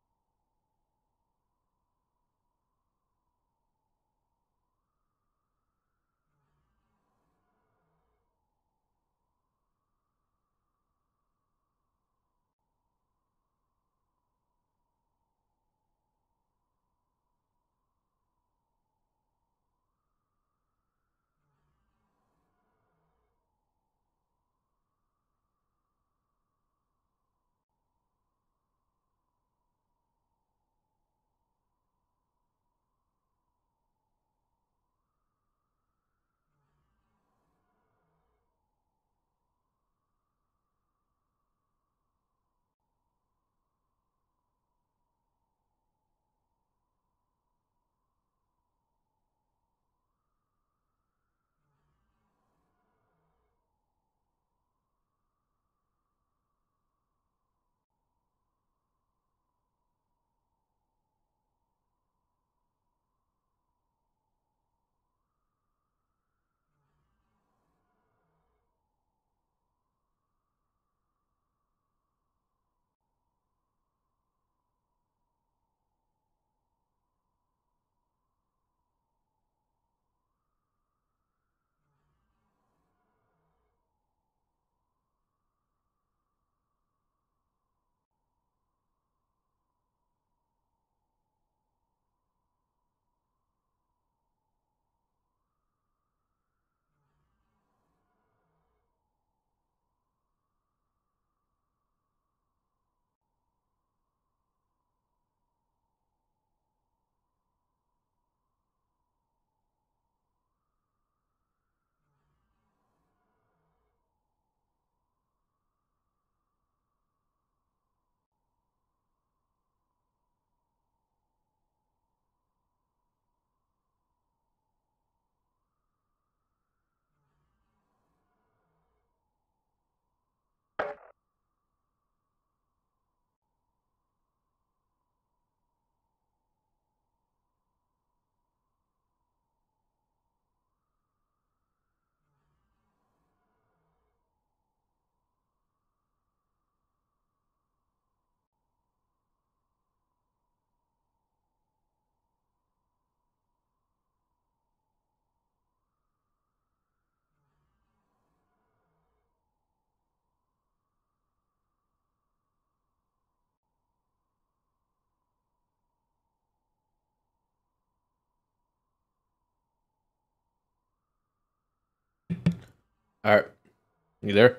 All right. You there?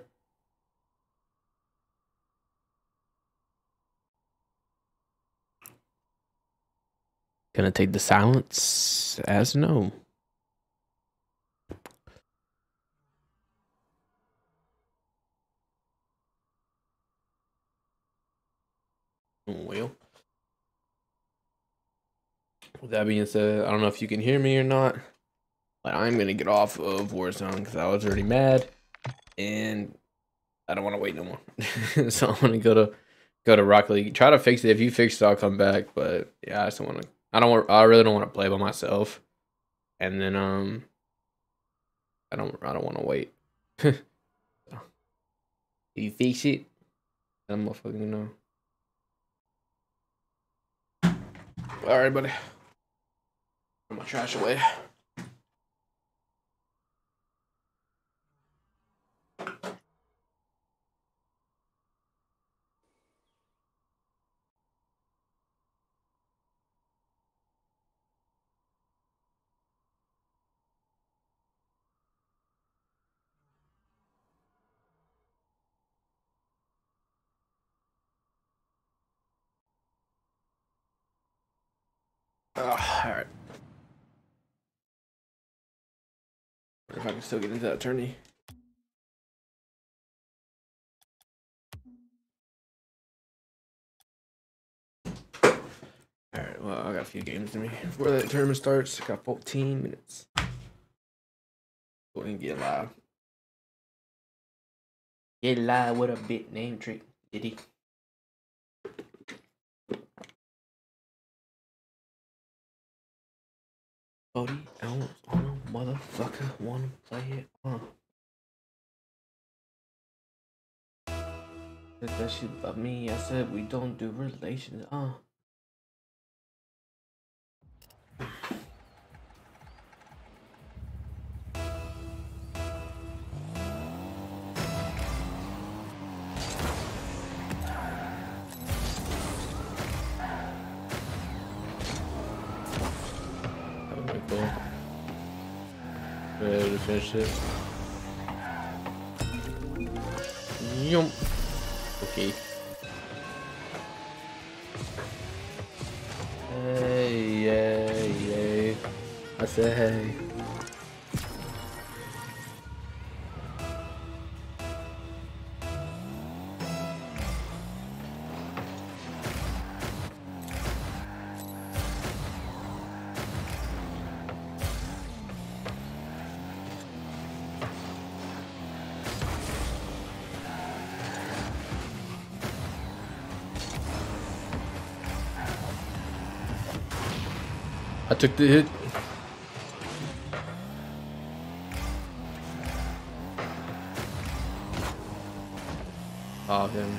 Gonna take the silence as no. Well, with that being said, I don't know if you can hear me or not, but I'm gonna get off of Warzone because I was already mad and I don't want to wait no more. So I'm gonna go to Rocket League. Try to fix it. If you fix it, I'll come back. But yeah, I just don't want to. I don't want. I really don't want to play by myself. And then I don't want to wait. If you fix it, I'm motherfucking know. All right, buddy. Put my trash away. Alright. If I can still get into that tourney. Alright, well, I got a few games to me before that tournament starts. I got 14 minutes. Go ahead and get live. Get live with a bit name trick, Diddy. Cody, I don't motherfucker wanna play it. Said that she love me. I said we don't do relations. Cool. Ready to finish it. Yum. Okay. Hey. I said hey. I took the hit. Oh, him.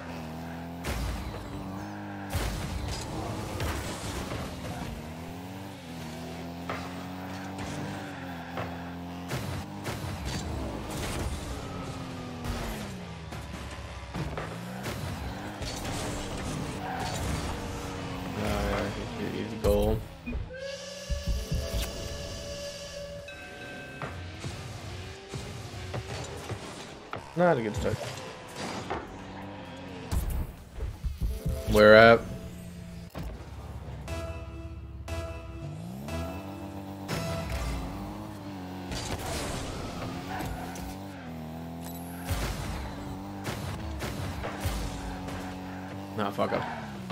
Easy goal. Not a good start. Where at? Nah, fuck up.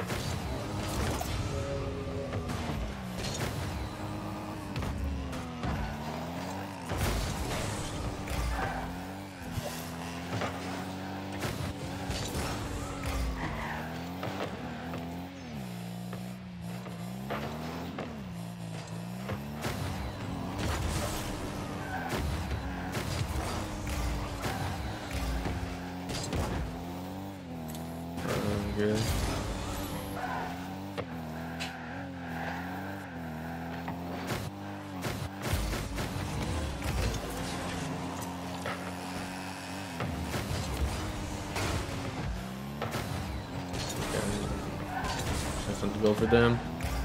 Good. That's something to go for them.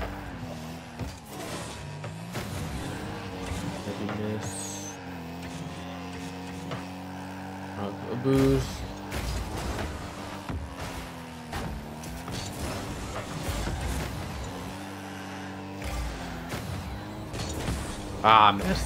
Heaviness. A boost. Ah, missed.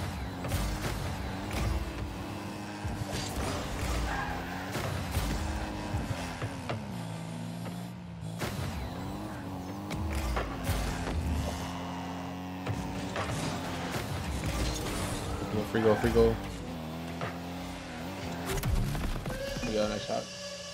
Free goal. Free goal. We got a nice shot.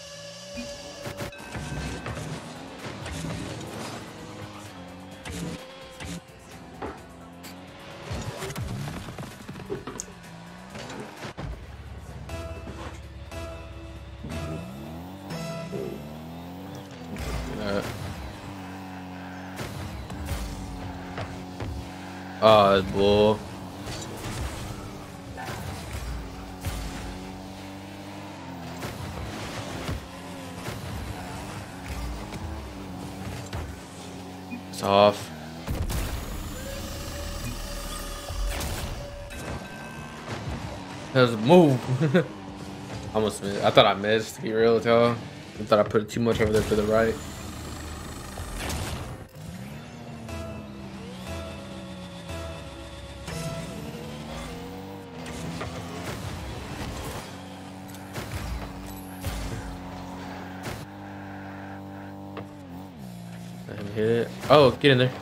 Oh, that's bull. It's off. Let's move. Almost missed. I thought I missed, to be real with y'all. I thought I put too much over there to the right. hit. Oh, get in there.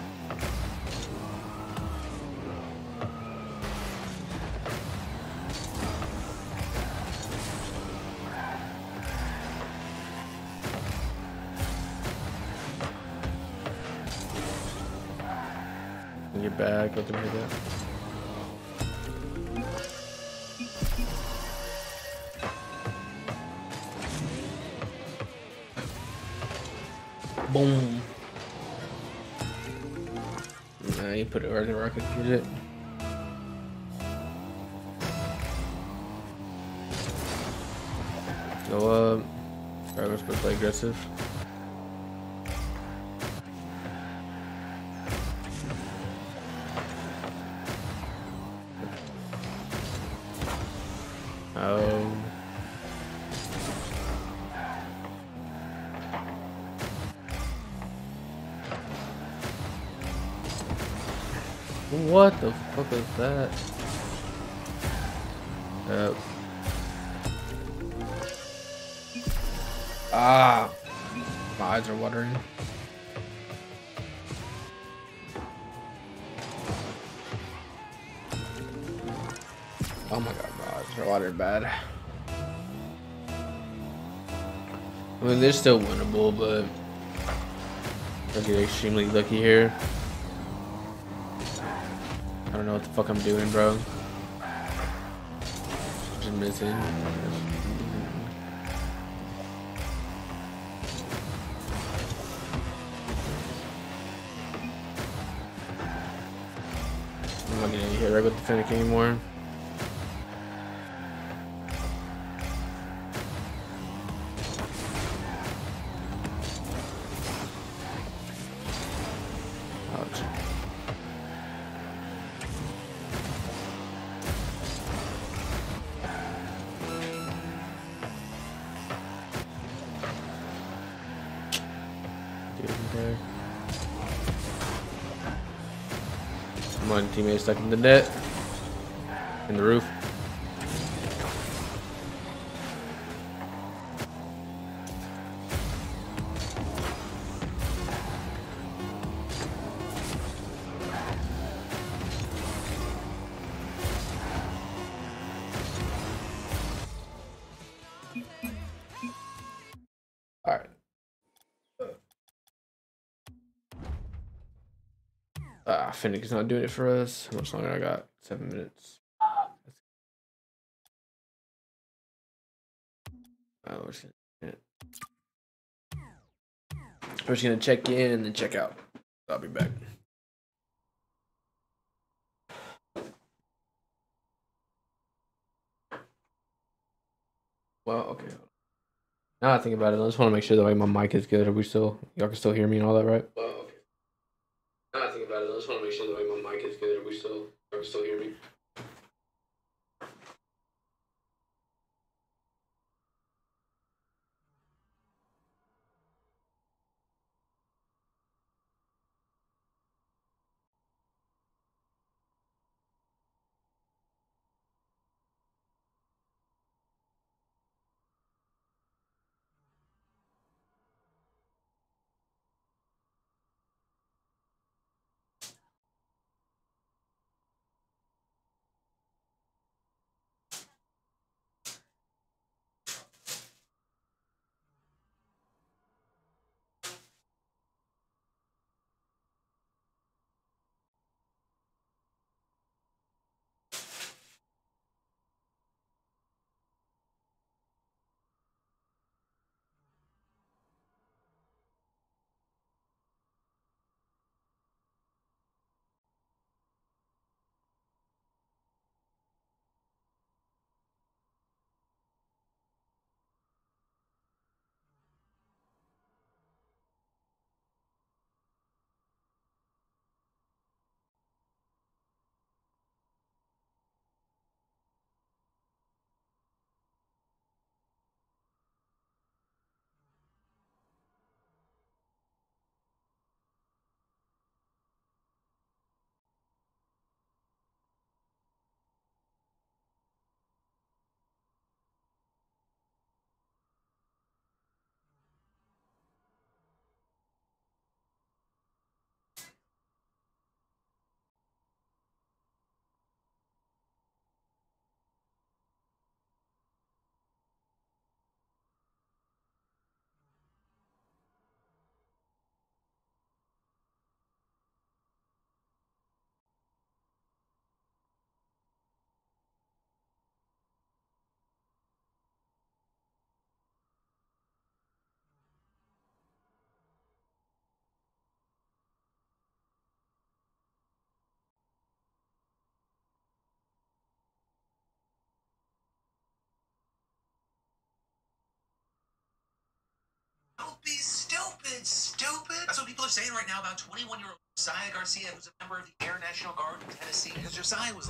Get back. Let them hit that. Boom. Nah, you put it right in the rocket. Get it. Go up. Alright, let's go play aggressive. Oh. What the fuck is that? Ah, my eyes are watering. Oh my god, my eyes are watering bad. I mean, they're still winnable, but I get extremely lucky here. I don't know what the fuck I'm doing, bro. Just missing. I'm not getting hit right with the Fennec anymore. Ouch. Okay. Come on, teammate stuck in the net. In the roof. Alright. Fennec is not doing it for us. How much longer I got? 7 minutes. We're just gonna check in and then check out. I'll be back. Well, okay. Now I think about it, I just want to make sure that like my mic is good. Are we still? Y'all can still hear me and all that, right? Well, okay. Now I think about it, I just want to make sure that like my mic is good. Are we still? Y'all can still hear me? Don't be stupid, stupid. That's what people are saying right now about 21-year-old Josiah Garcia, who's a member of the Air National Guard in Tennessee, because Josiah was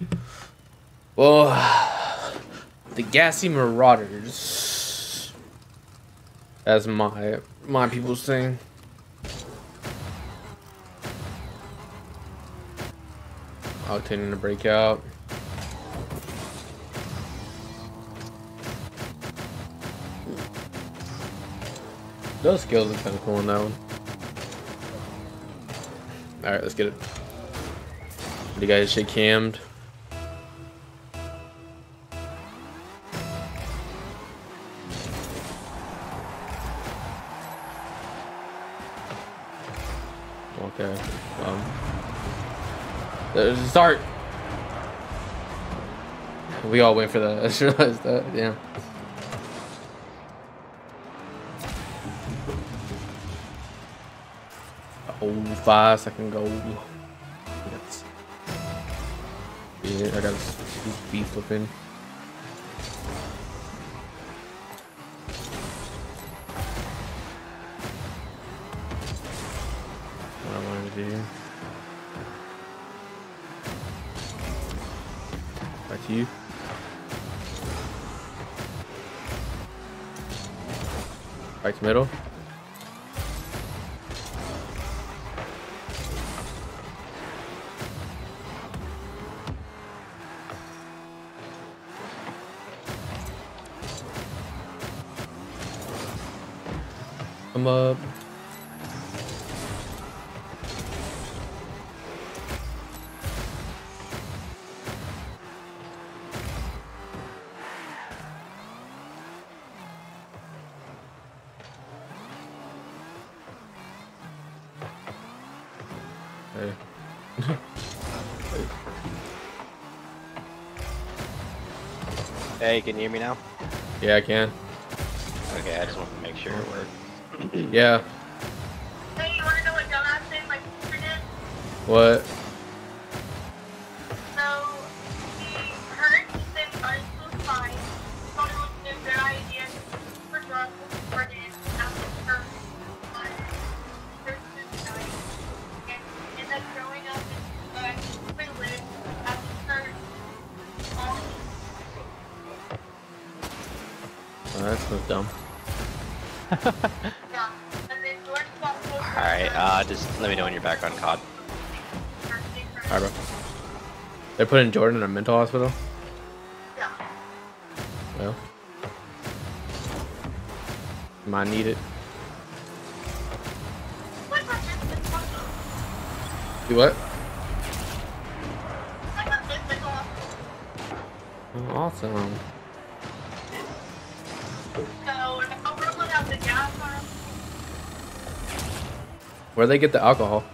Well, the Gassy Marauders. That's my people's thing. Octane to break out. Those skills are kind of cool in that one. Alright, let's get it. You guys shake cammed. Okay. There's a start. We all went for that. I just realized that. Yeah. Oh, 5-second goal. Yeah, I got this beef flipping. What I wanted to do. Back to you. Right to middle. Come up. Hey. Hey, can you hear me now? Yeah, I can. Okay, I just want to make sure it worked. Yeah. Hey, you wanna know what dumbass thing my sister did? What? So, her said ours was fine. Thought it was a good idea for drugs for this after her first night. And ended up growing up in Finland after her Oh, that's so dumb. yeah. And then George got so Alright, just let me know when you're back on COD. Alright, bro. They're putting Jordan in a mental hospital? Yeah. Well. Might need it. What was this? Do what? I got this mental hospital. Oh, awesome. So, if I'm gonna put out the gas farm, Where'd they get the alcohol?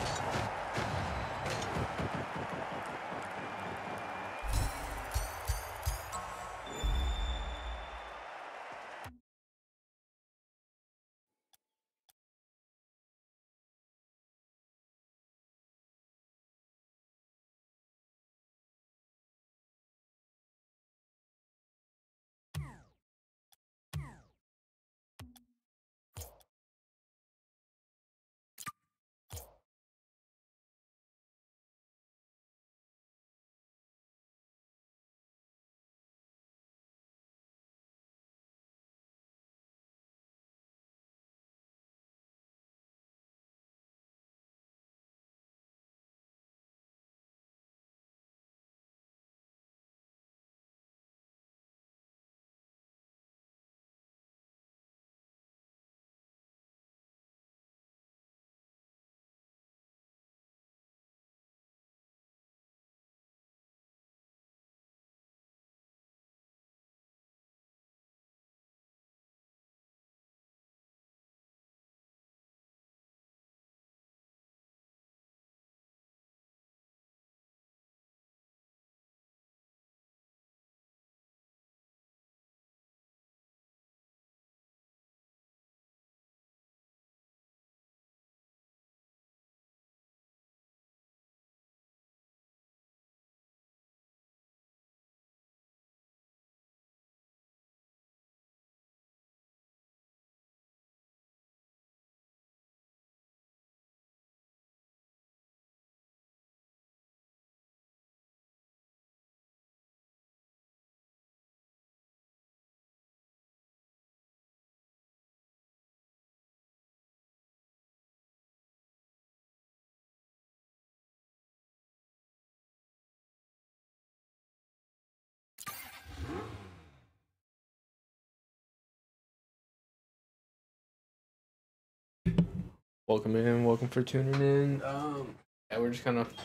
Welcome in, welcome for tuning in. Yeah, we're just kind of,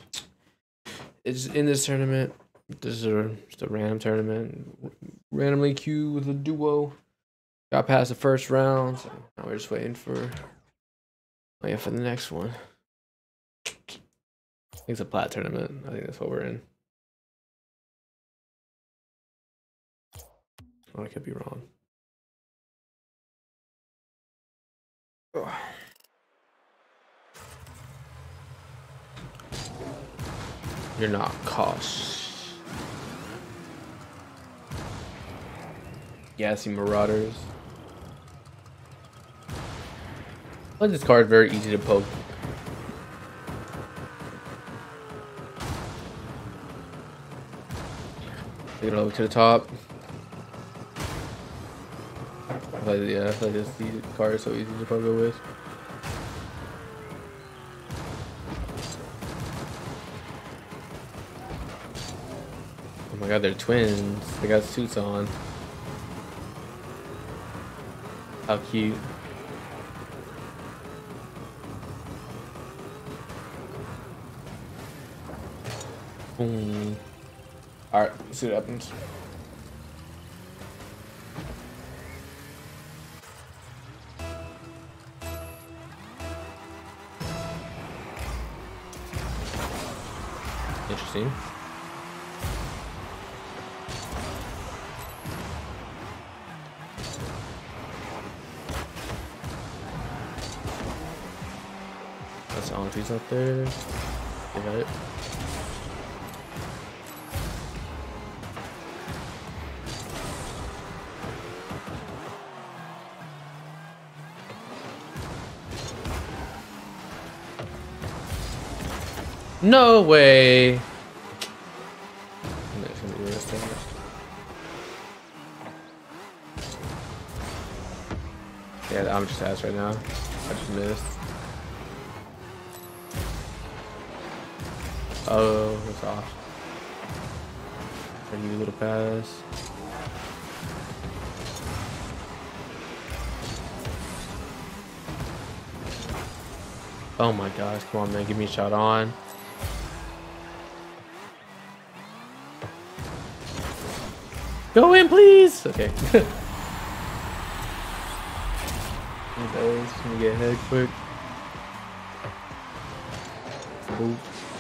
it's in this tournament. This is just a random tournament. Randomly queue with a duo. Got past the first round, so now we're just waiting for the next one. I think it's a plat tournament. I think that's what we're in. Oh, I could be wrong. Ugh. You're not cautious. Gassy Marauders. I like this card, very easy to poke. Take it over to the top. I like this card is so easy to poke with. Oh my god, they're twins. They got suits on. How cute. Boom. Alright, let's see what happens. Interesting. That's Aunties up there. They got it. No way. That's gonna be real fast. Yeah, I'm just ass right now. I just missed. Oh, it's off. Trying to give you a little pass. Oh my gosh, come on man, give me a shot on. Go in, please! Okay. Let me get ahead quick. Boop.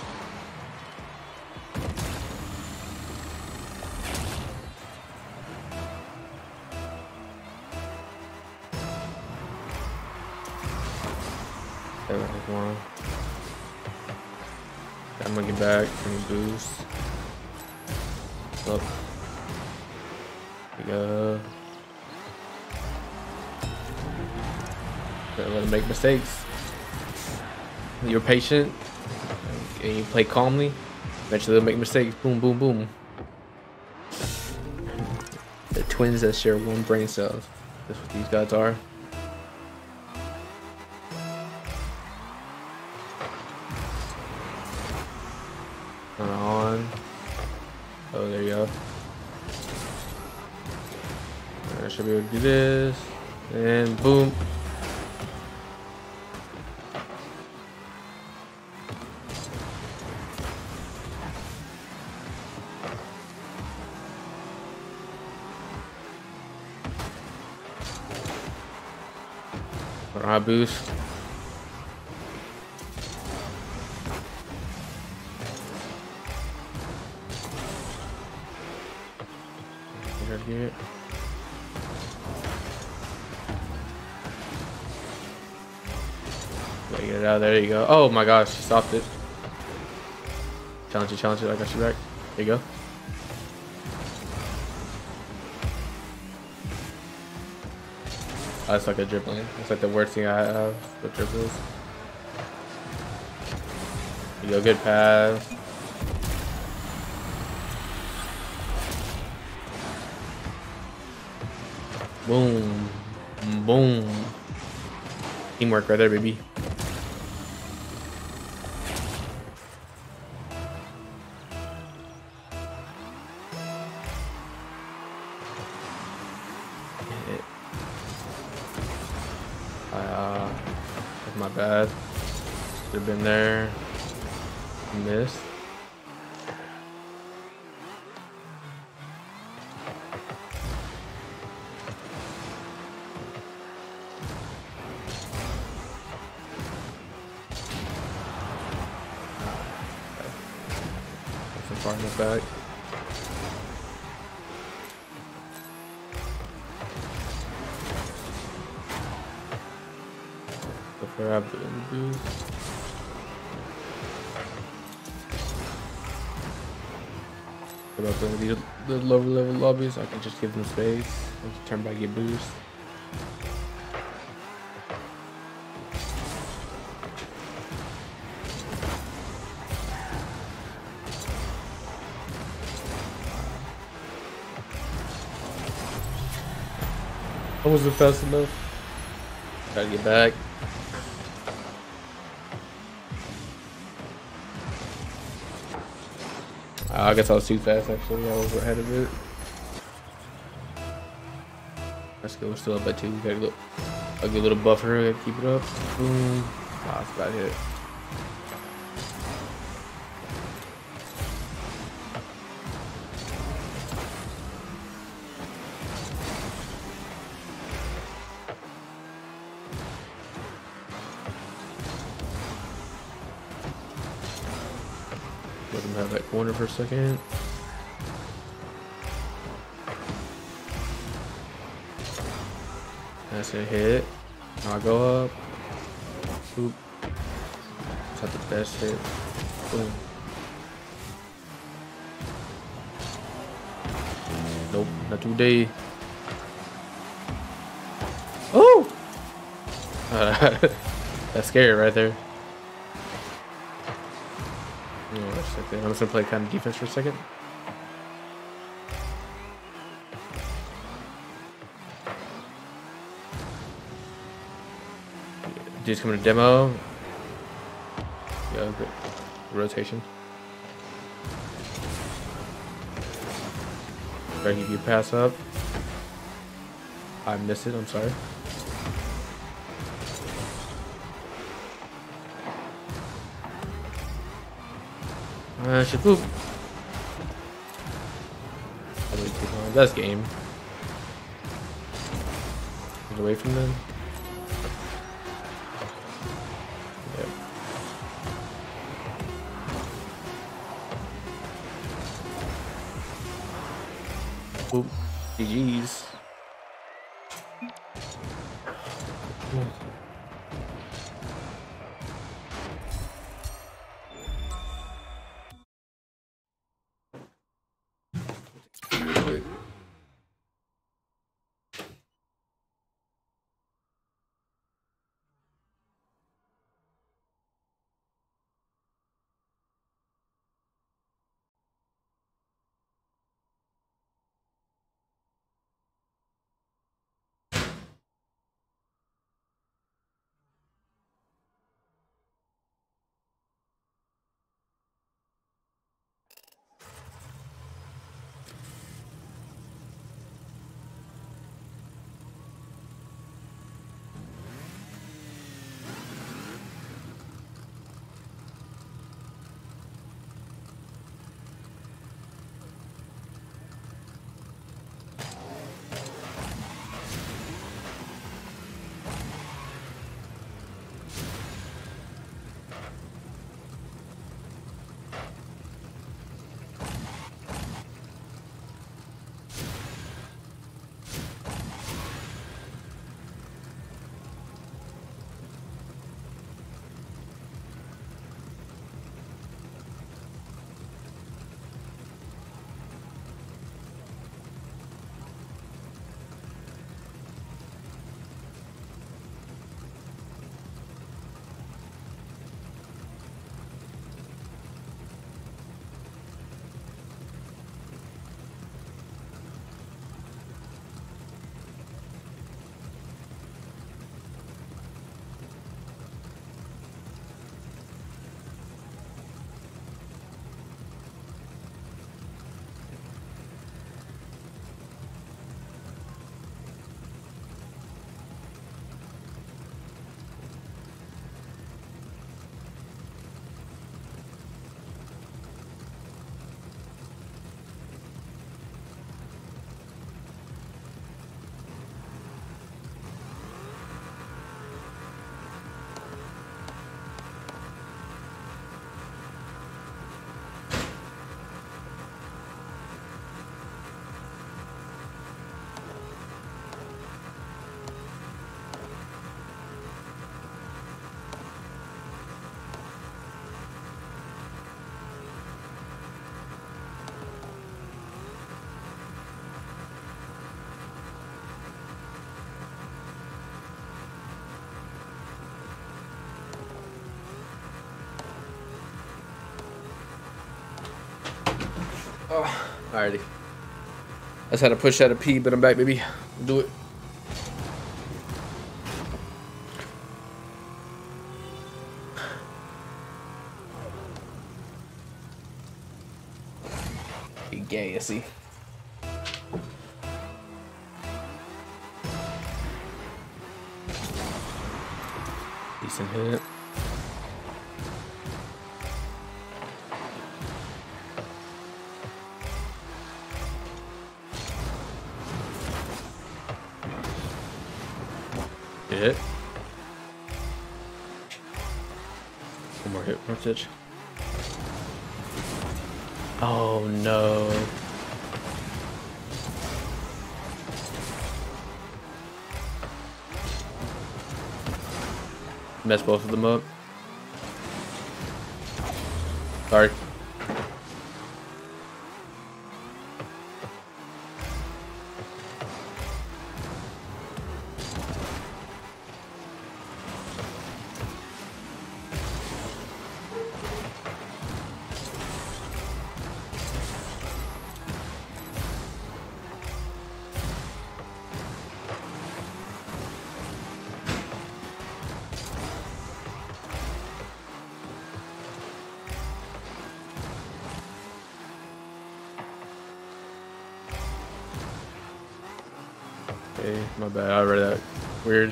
One. I'm gonna get back. Give me boost. Up. There we go. Don't let them make mistakes. You're patient and you play calmly. Eventually they'll make mistakes. Boom, boom, boom. The twins that share one brain cells. That's what these guys are. On. Oh, there you go. I should be able to do this. And boom. Alright, boost. Here. Get it out. There you go. Oh my gosh, she stopped it. Challenge it, challenge it. I got you back. There you go. Oh, that's like a dribbling. It's like the worst thing I have with dribbles. There you go. Good pass. Boom. Boom. Teamwork right there, baby. That's my bad. Should have been there. Missed. Far enough back. Before I put in the boost. What about the lower level lobbies? I can just give them space and turn back your boost. I wasn't fast enough. Gotta get back. I guess I was too fast actually. I was ahead of it. Let's go. We're still up by 2. We gotta a good little buffer. Gotta keep it up. Boom. Ah, that's about it. Let him have that corner for a second. That's a hit. Now I go up. Oop. That's the best hit. Boom. Nope, not today. Oh! That's scary right there. I'm just gonna play kind of defense for a second. Dude's coming to demo. Yeah, great. Rotation. Try to give you a pass up. I missed it, I'm sorry. Shaboop. That's game. Get away from them. Yep. Oop. GG's. Oh, alrighty. I just had to push out a pee, but I'm back, baby. Do it. Be gassy. Decent hit. Hit. One more hit, more stitch. Oh no. Messed both of them up. Sorry. Okay, my bad. I read that weird.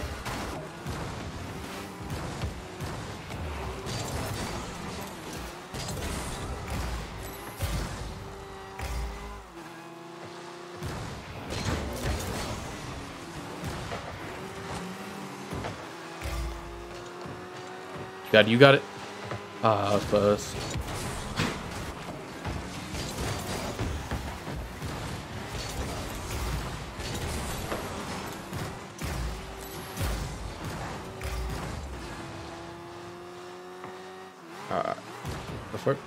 God, you got it. Ah, I was close. Go for it.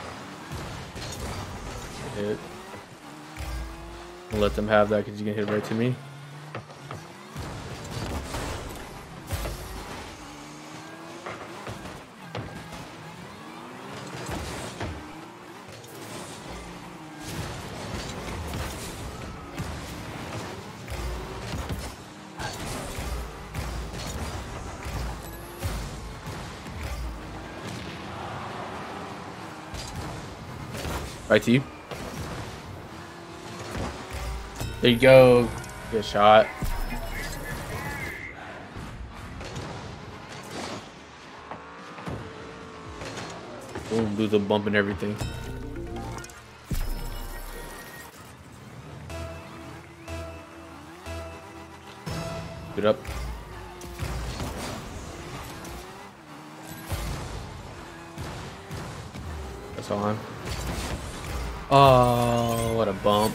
Hit. I'll let them have that because you can hit right to me. Right to you. There you go. Good shot. Boom, do the bump and everything. Get up. That's all I'm. Oh, what a bump.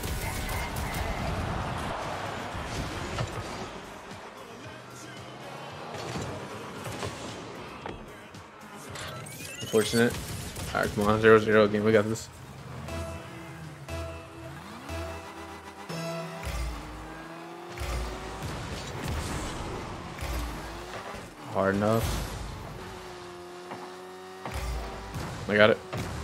Unfortunate. Alright, come on. 0-0 game. We got this. Hard enough. I got it.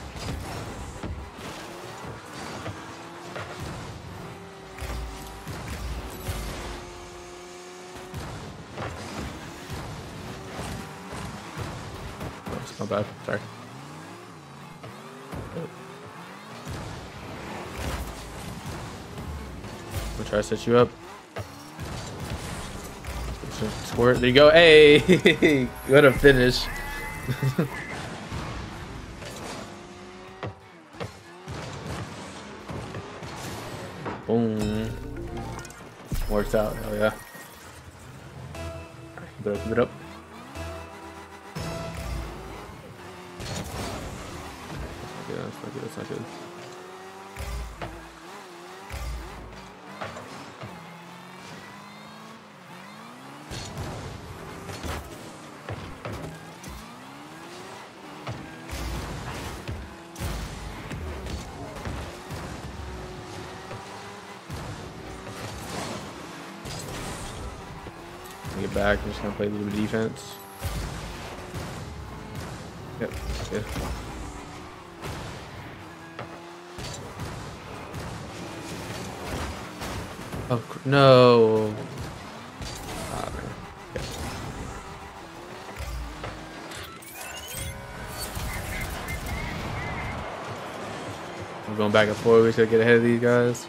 My bad. Sorry. I'm gonna try to set you up. Squirt. There you go. Hey! What a finish. Boom. Works out. Oh yeah. Keep it up. Yeah, that's not good. That's not good. Get back. I'm just gonna play a little bit of defense. Yep, good. Oh no! Ah, man. Okay. I'm going back and forth. We should get ahead of these guys.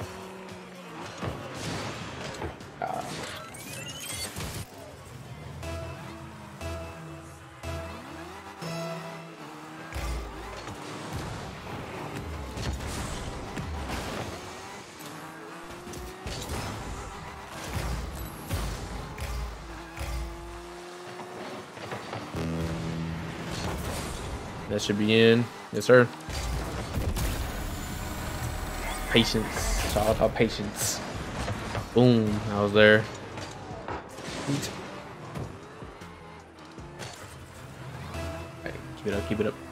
That should be in. Yes, sir. Patience. It's all about patience. Boom. I was there. Eat. Right, keep it up. Keep it up.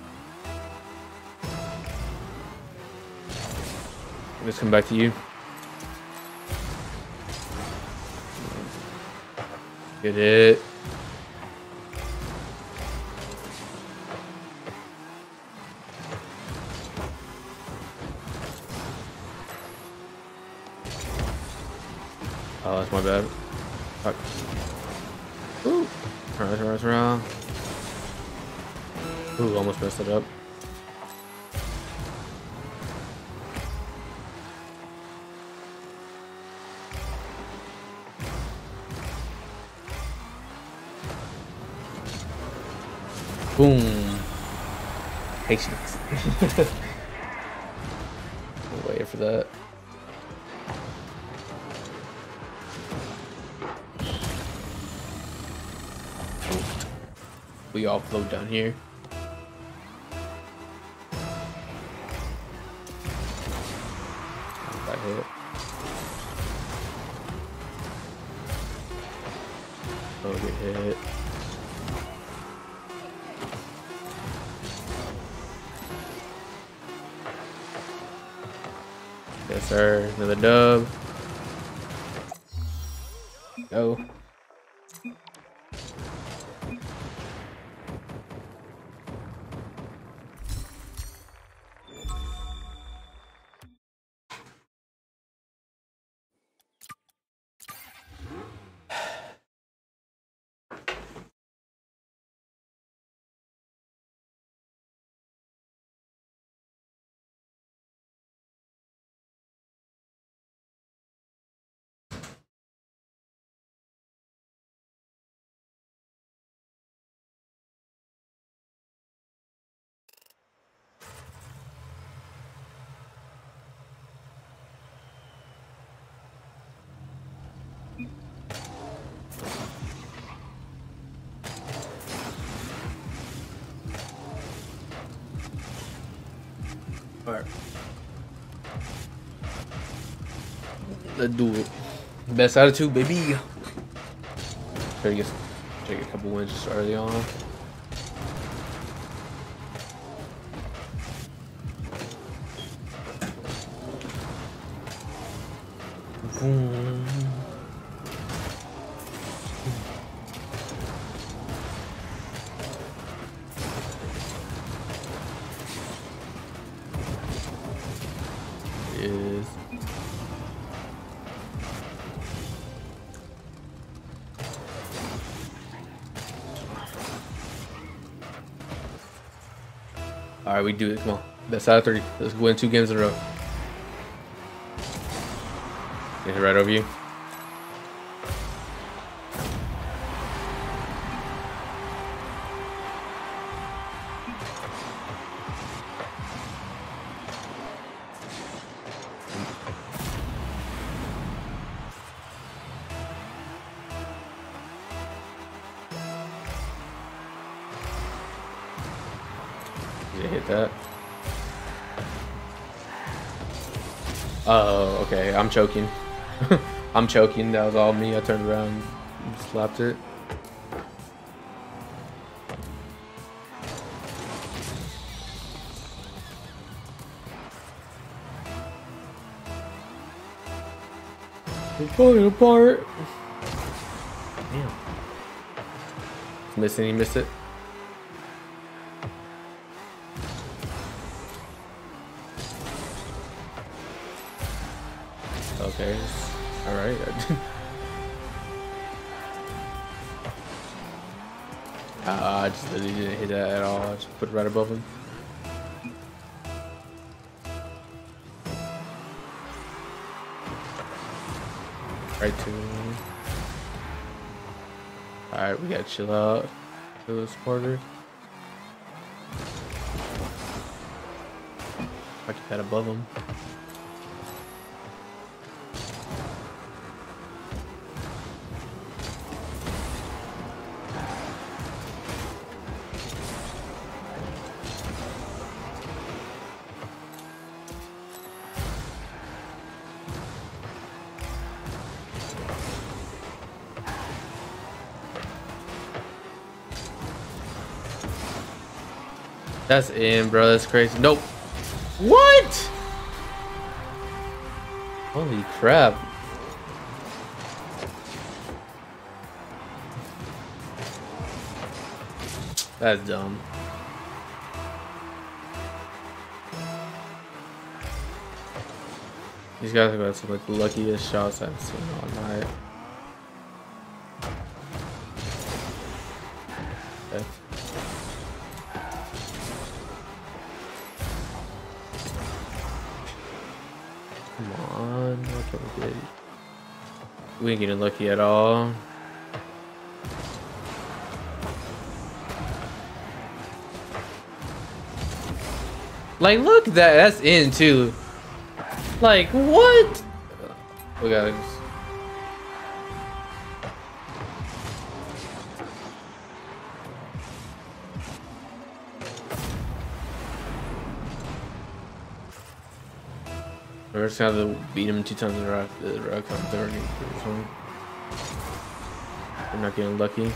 Let's come back to you. Good hit. Oh, that's my bad. Fuck. Ooh. Around. Ooh, almost messed it up. Boom. Patience. Wait for that. We all float down here. That hit. Oh, good hit. Yes, sir. Another dub. Go. Alright. Let's do it. Best out of two, baby. Try to get a couple wins just early on. Boom. Is all right, we do it. Come on, best out of three. Let's win 2 games in a row. Get it right over you. Hit that. Oh, okay. I'm choking. I'm choking. That was all me. I turned around and slapped it. It's falling apart. Damn. Missing. He missed it. Okay, all right. I just literally didn't hit that at all. I just put it right above him. Right to him. All right, we gotta chill out. Chill this quarter. I keep that above him. That's in, bro. That's crazy. Nope. What? Holy crap. That's dumb. These guys have got some like the luckiest shots I've seen all night. Okay. Come on, what can we get? We ain't getting lucky at all. Like, look at that. That's in too. Like, what? We gotta. We're just gonna have to beat him 2 times in a row. We're not getting lucky.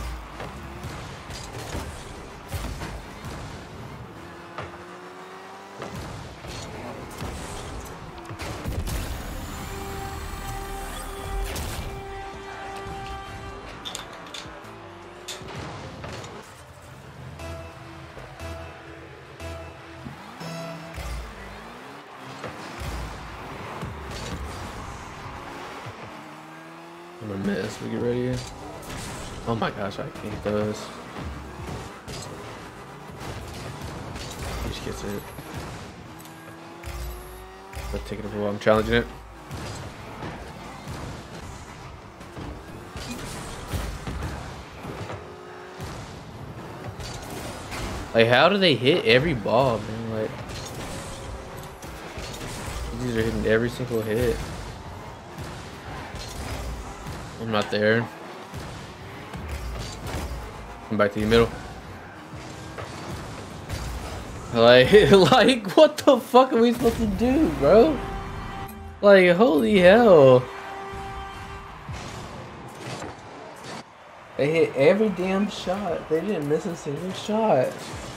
miss. We get ready. Oh my gosh, I can't get those. He just gets it. Let's take it over while I'm challenging it. Like, how do they hit every ball, man? Like, these are hitting every single hit. I'm not there. Come back to the middle. Like, like, what the fuck are we supposed to do, bro? Like, holy hell. They hit every damn shot. They didn't miss a single shot.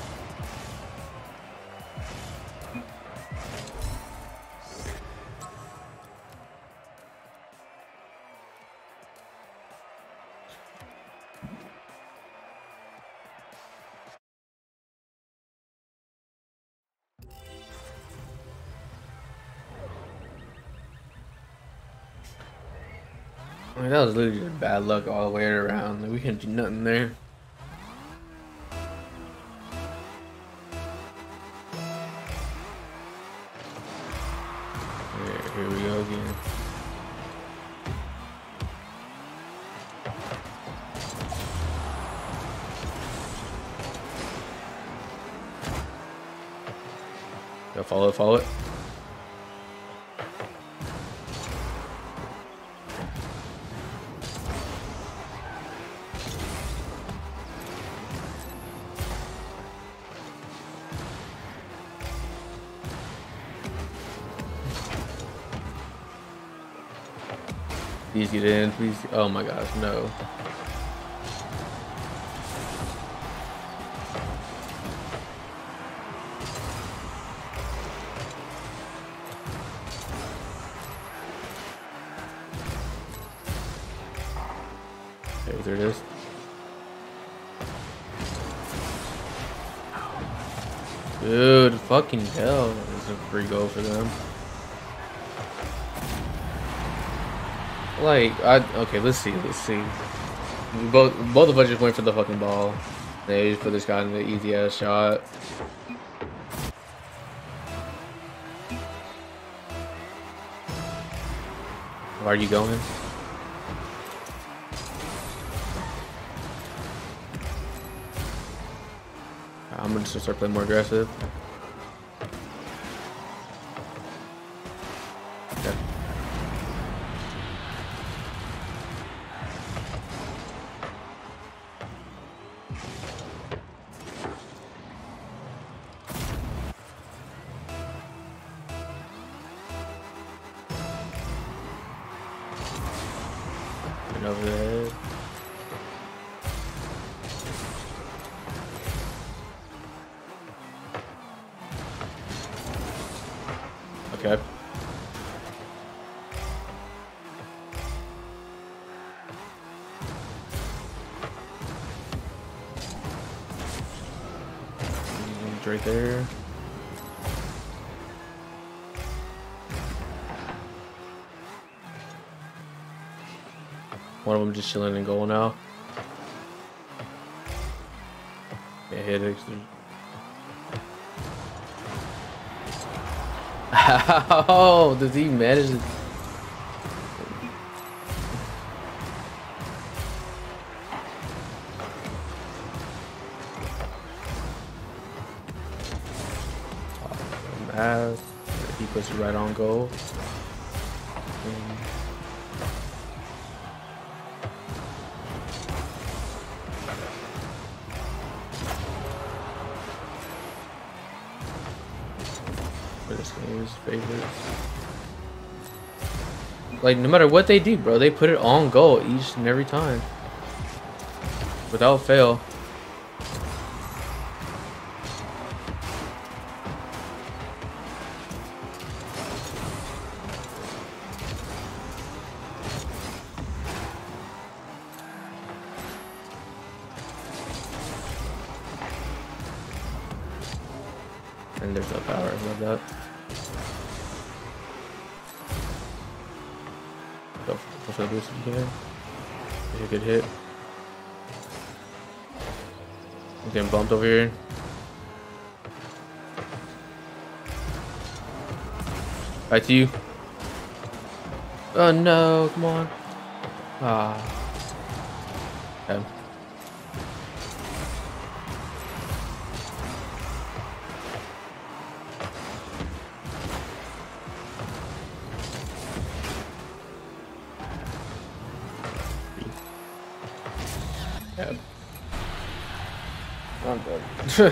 I mean, that was literally just bad luck all the way around. Like, we couldn't do nothing there. Here we go again. Go follow it, follow it. Please get in, please. Oh my gosh, no. Okay, there it is. Dude, fucking hell. This is a free goal for them. Like, okay, let's see. We both of us just went for the fucking ball. They just put this guy in the easy ass shot. Where are you going? I'm gonna just start playing more aggressive. Okay. And over the head. Okay. It's right there. One of them just chilling in goal now. Yeah, hit it. How does he manage it? He puts it right on goal. This game's favorites. Like, no matter what they do, bro, they put it on goal each and every time. Without fail. And there's no power, I love that. Go for the boost if you can. a good hit. I'm getting bumped over here. Back to you. Oh no, come on. Ah. Okay. Yeah. I'm dead.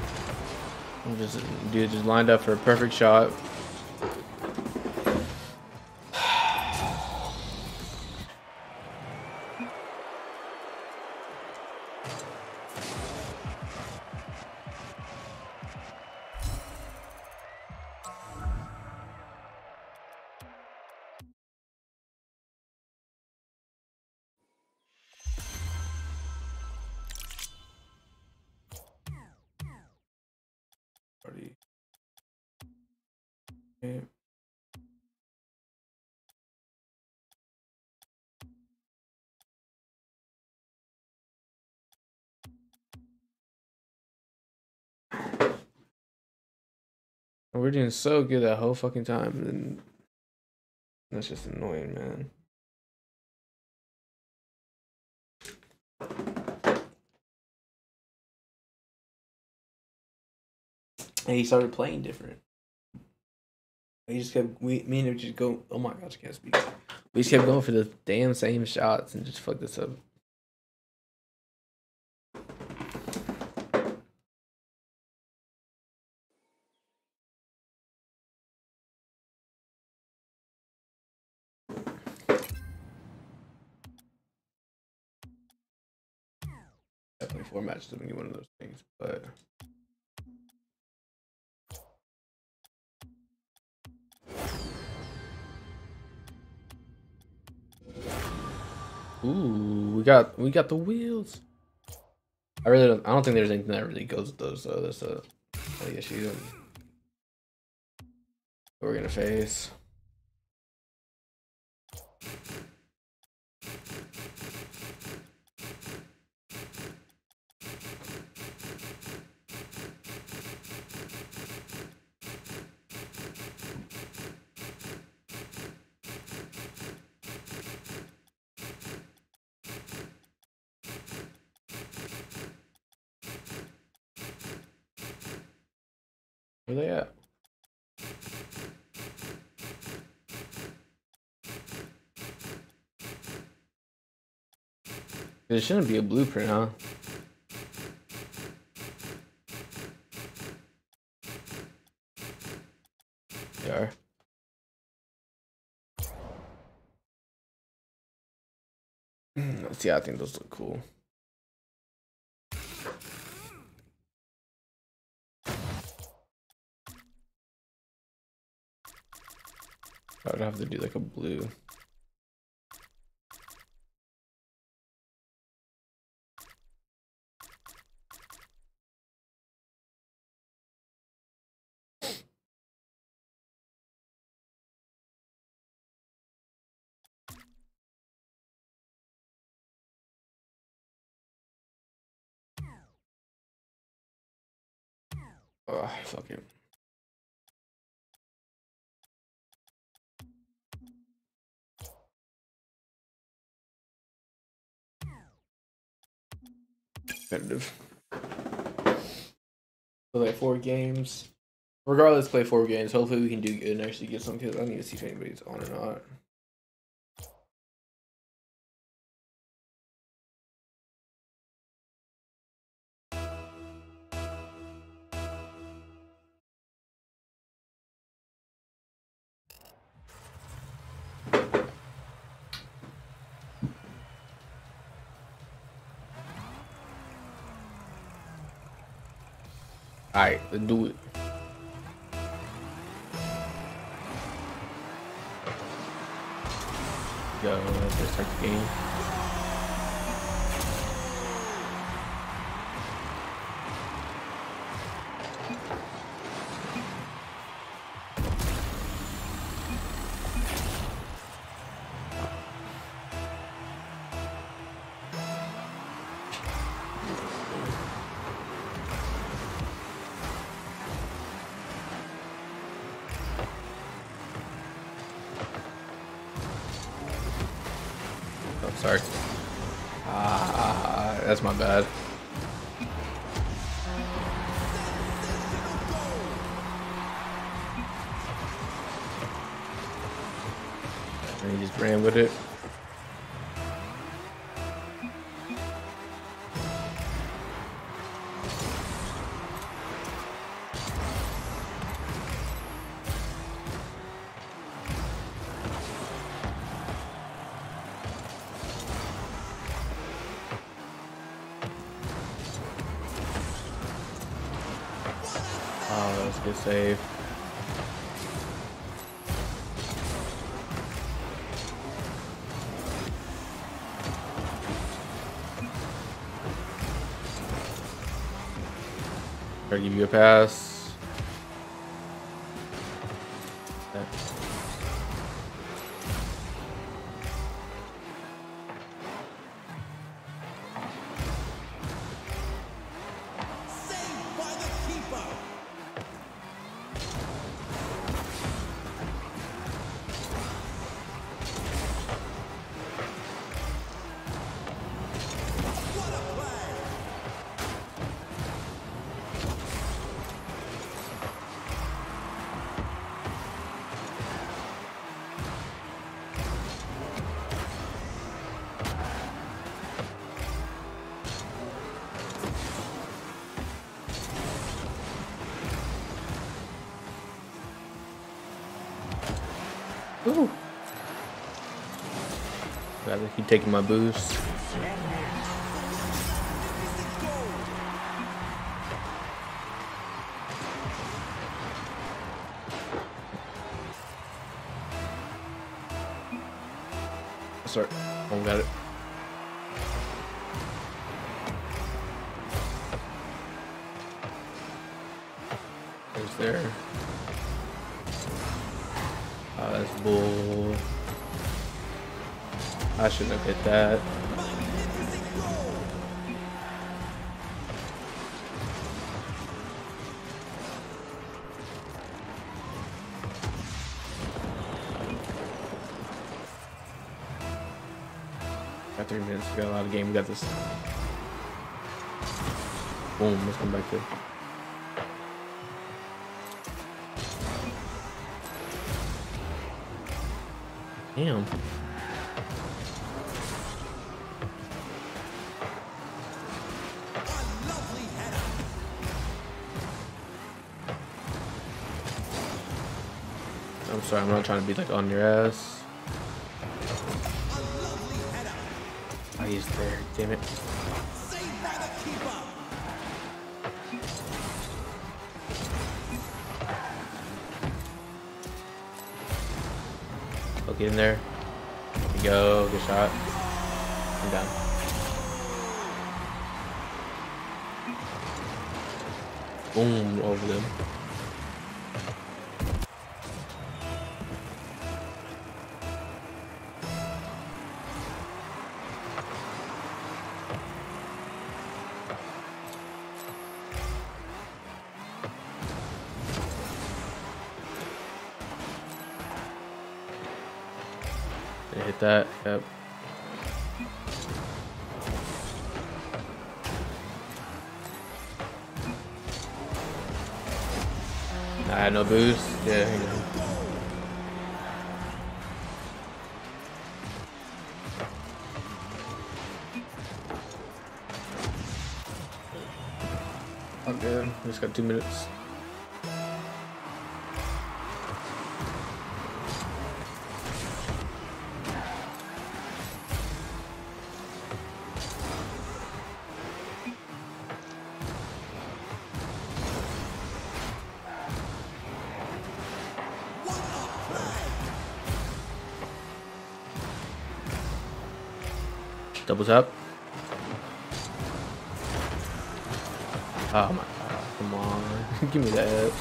Dude just lined up for a perfect shot. Okay. We're doing so good that whole fucking time, and that's just annoying, man. And he started playing different. We just kept me and him just go. Oh my gosh, I can't speak. We just kept going for the damn same shots and just fucked this up. Definitely 4 matches to be one of those things, but ooh, we got the wheels. I don't think there's anything that really goes with those though. That's a issue that we're gonna face. Where they at? There shouldn't be a blueprint, huh? They are. Let's see, I think those look cool. I would have to do like a blue. Oh, fuck it. Competitive. So like 4 games. Regardless, play 4 games. Hopefully we can do good and actually get some kills. I need to see if anybody's on or not. Alright, let's do it. Go, let's start the game. Sorry. That's my bad. And he just ran with it. Oh, that was a good save. Try to give you a pass. Okay. Ooh. Gotta keep taking my boost. Sorry, oh, got it. There's there. Oh, that's bull. I shouldn't have hit that. Got 3 minutes. We got a lot of game. We got this. Boom. Let's come back to. Damn. I'm sorry, I'm not trying to be like on your ass. Oh, he's there. Damn it. Oh, get in there. There you go. Good shot. I'm down. Boom, over them. Hit that, yep. I had no boost. Yeah, hang on. I'm good. We just got 2 minutes. Double tap. Oh my god, come on. Give me that.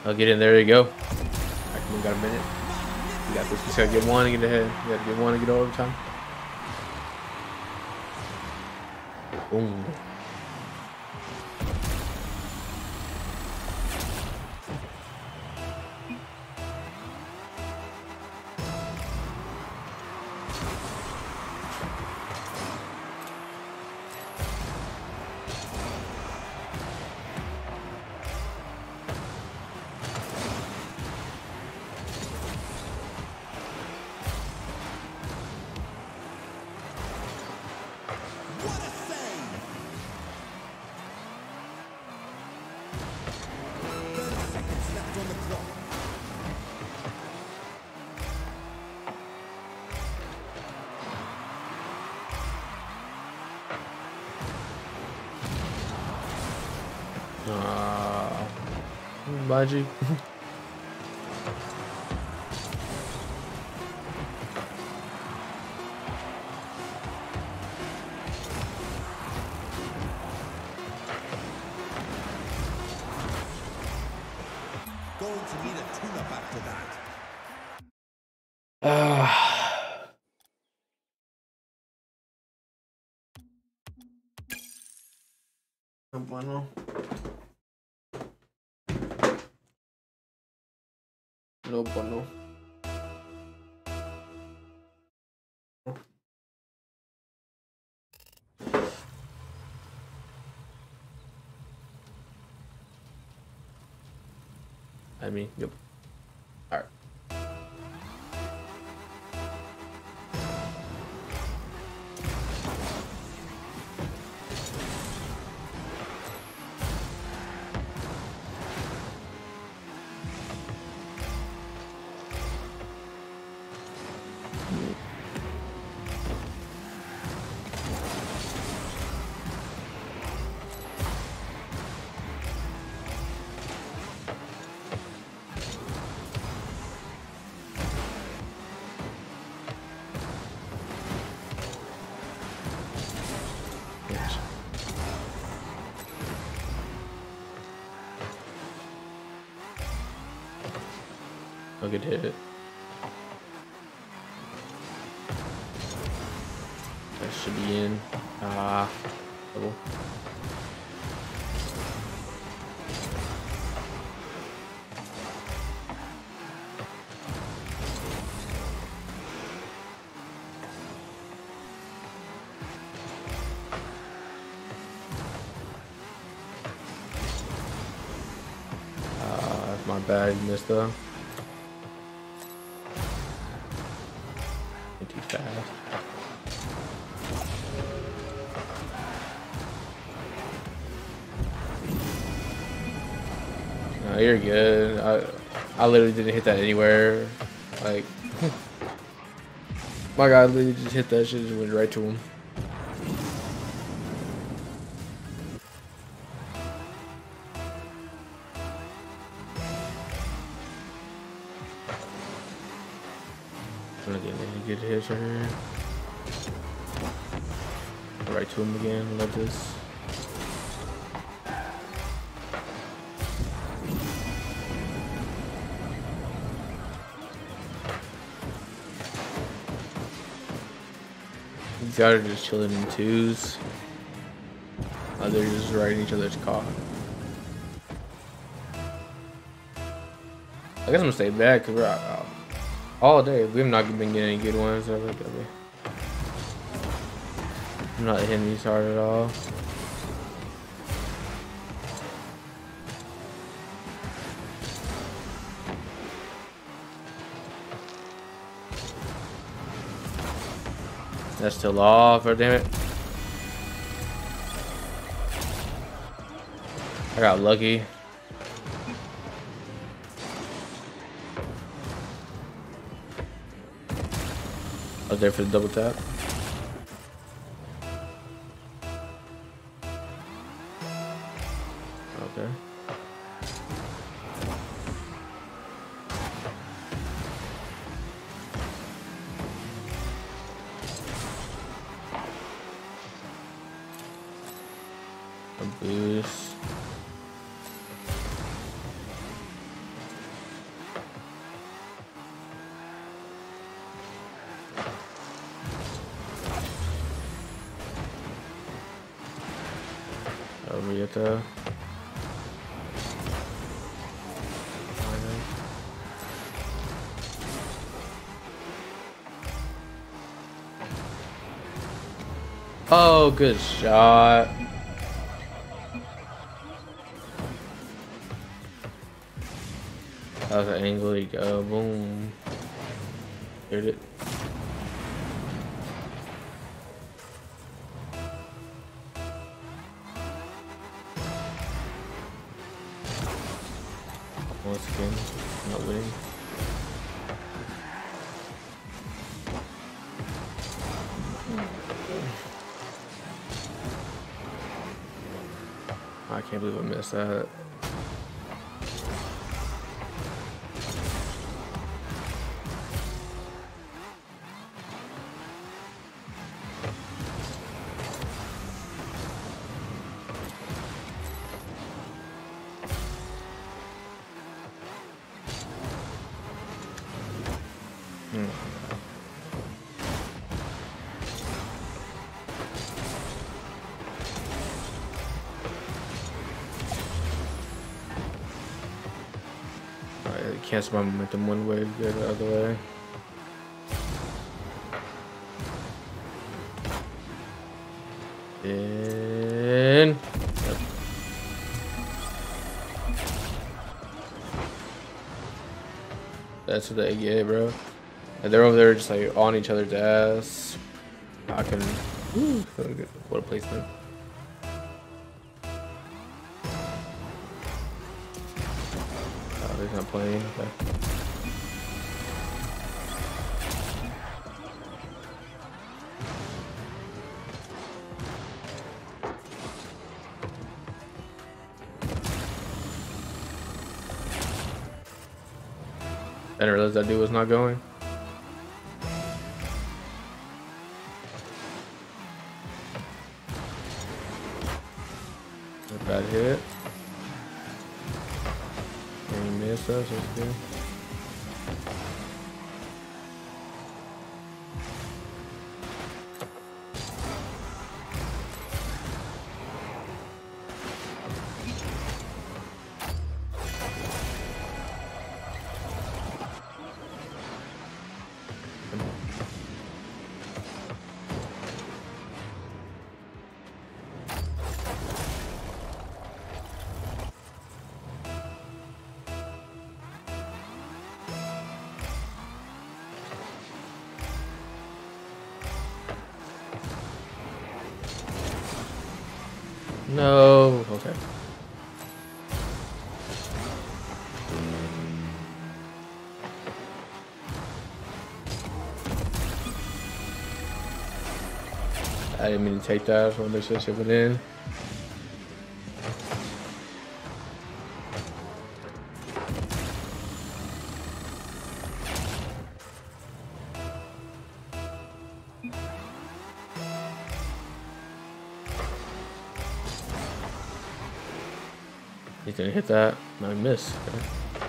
I'll get in. There you go. Alright, come on, got a minute. We got this. We just gotta get one and get ahead. We gotta get one and get overtime. Boom. Baji. Going to need a tune-up after that. No bueno. No bueno. I mean, yep. All right. I could hit it. That should be in. Double. That's my bad, missed though. Too fast. No, you're good. I literally didn't hit that anywhere. Like my guy literally just hit that shit and went right to him. Gonna get any good hits right here. Right to him again. Love this. These guys are just chilling in twos. They're just riding each other's car. I guess I'm gonna stay back because we're out. All day. We've not been getting any good ones. I'm not hitting these hard at all. That's still off. Oh, damn it. I got lucky. I was there for the double tap. Okay. A boost. Arietta. Oh, good shot. That was an angle. You go. Boom. Hit it. Once again, not winning. I can't believe I missed that. Cancel my momentum one way, go the other way. And yep. That's what they get, bro. And they're over there just like on each other's ass. I can. Woo, what a placement. Oh, he's not playing. Okay. I didn't realize that dude was not going. A bad hit. And he missed us, that's good. No, okay. I didn't mean to take that when they should ship it in. He's gonna hit that. I miss. Okay.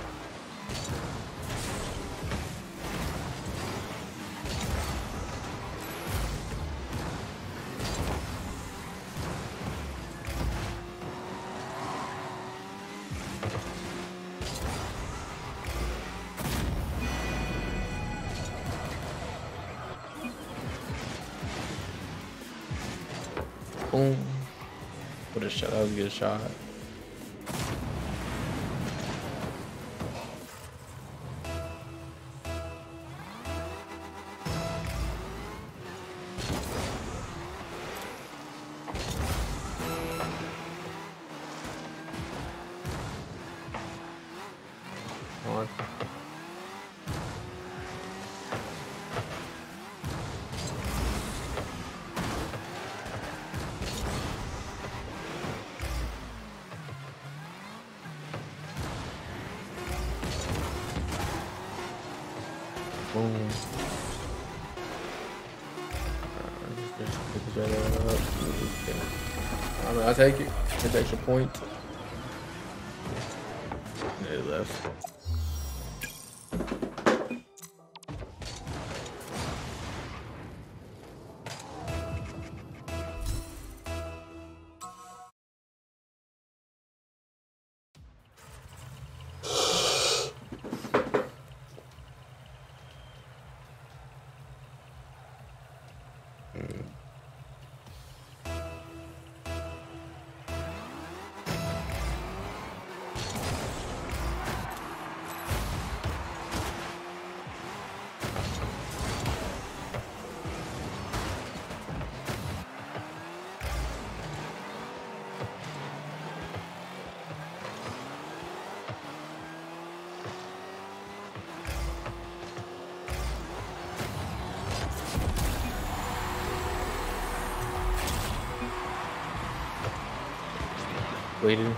Boom. What a shot. That was a good shot. Come on. Boom. Just pick this right up. I mean, I'll take it. It's extra point. They left. waited.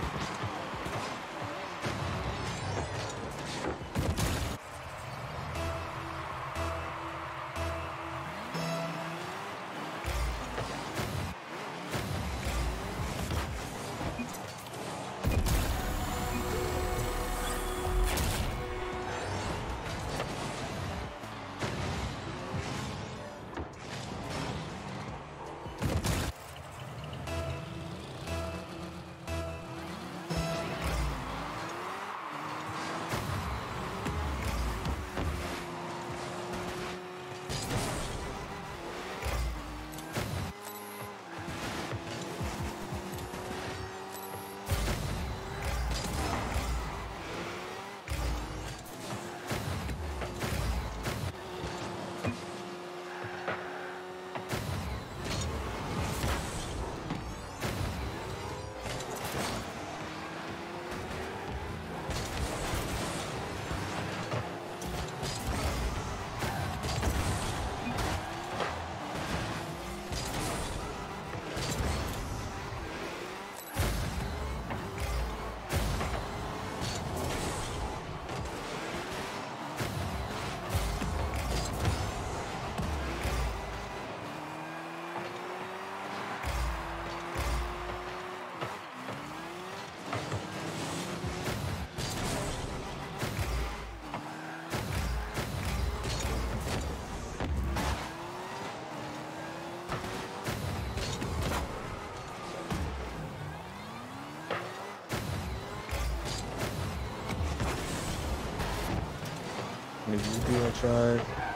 Maybe you do I tried.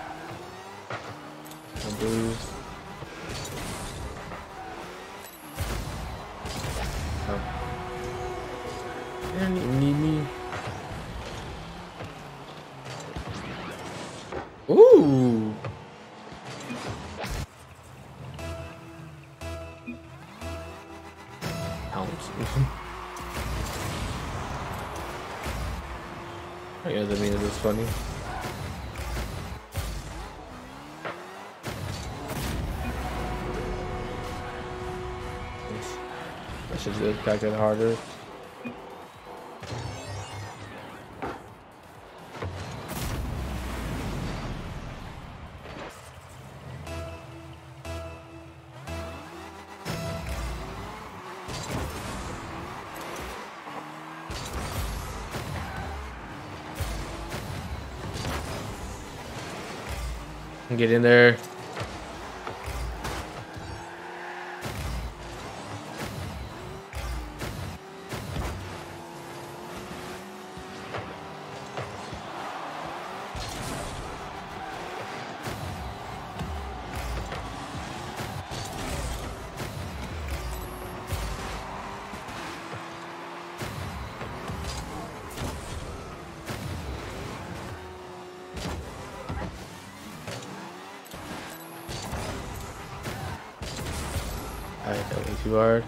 I boost. Oh. They don't even need me. Ooh. Pounds. I guess that means it's funny. I should have packed it harder. Get in there. I hit that way too hard.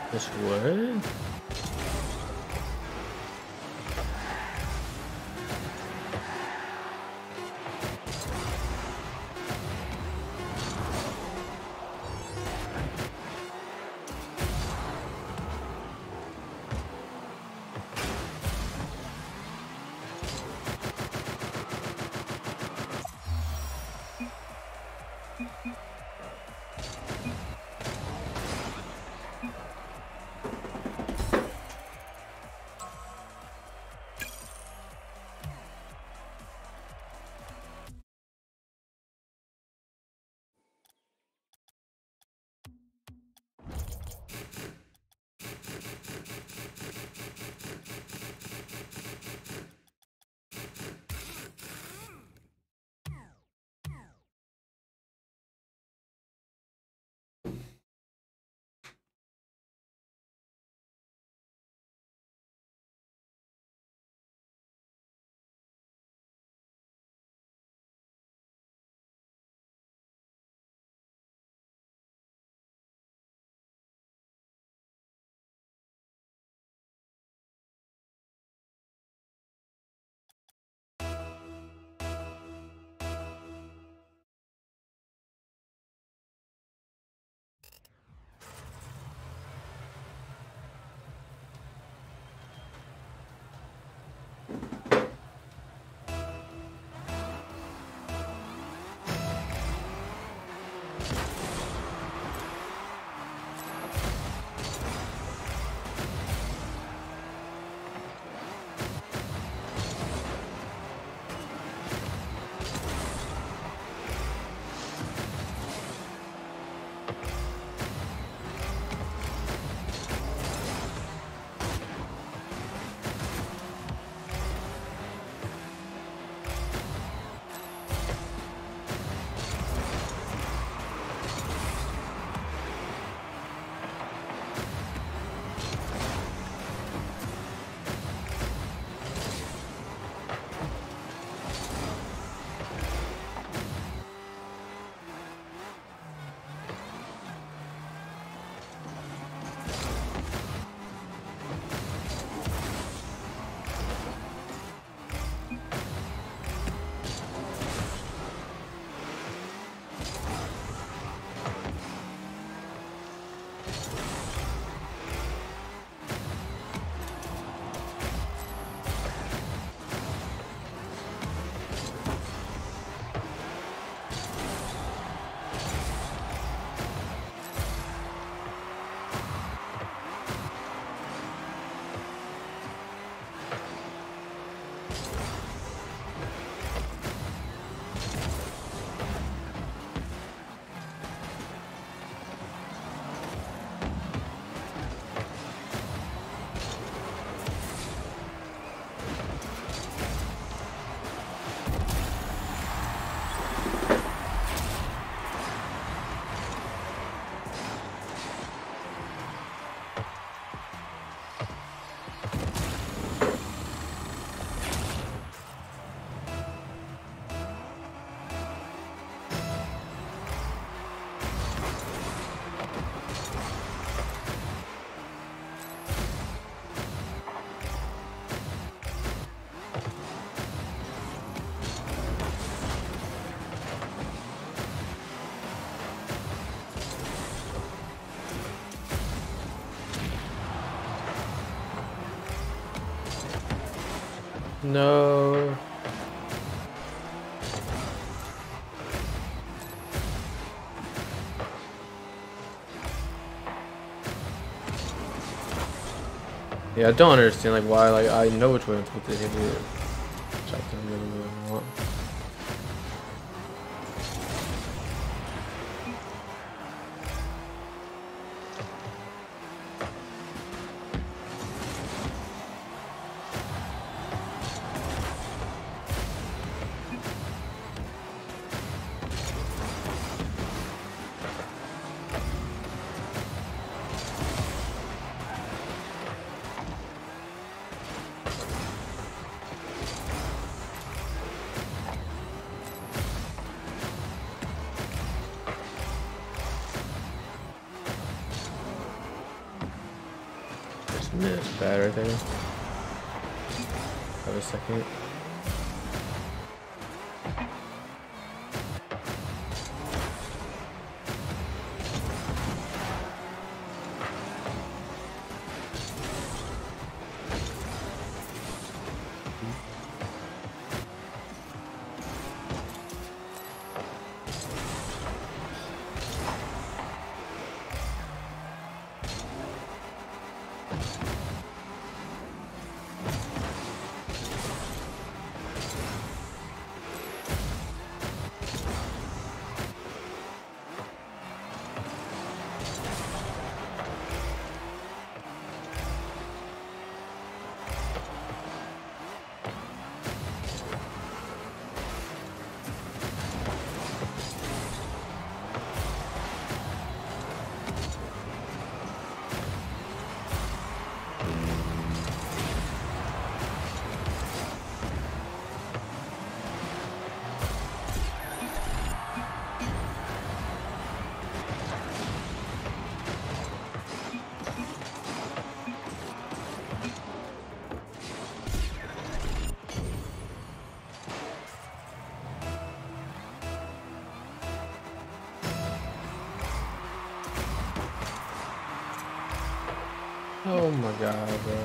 This what? No. Yeah, I don't understand like why like I know which way I'm supposed to hit it. Which I don't really want. That's bad right there. Have a second. Oh my god, bro.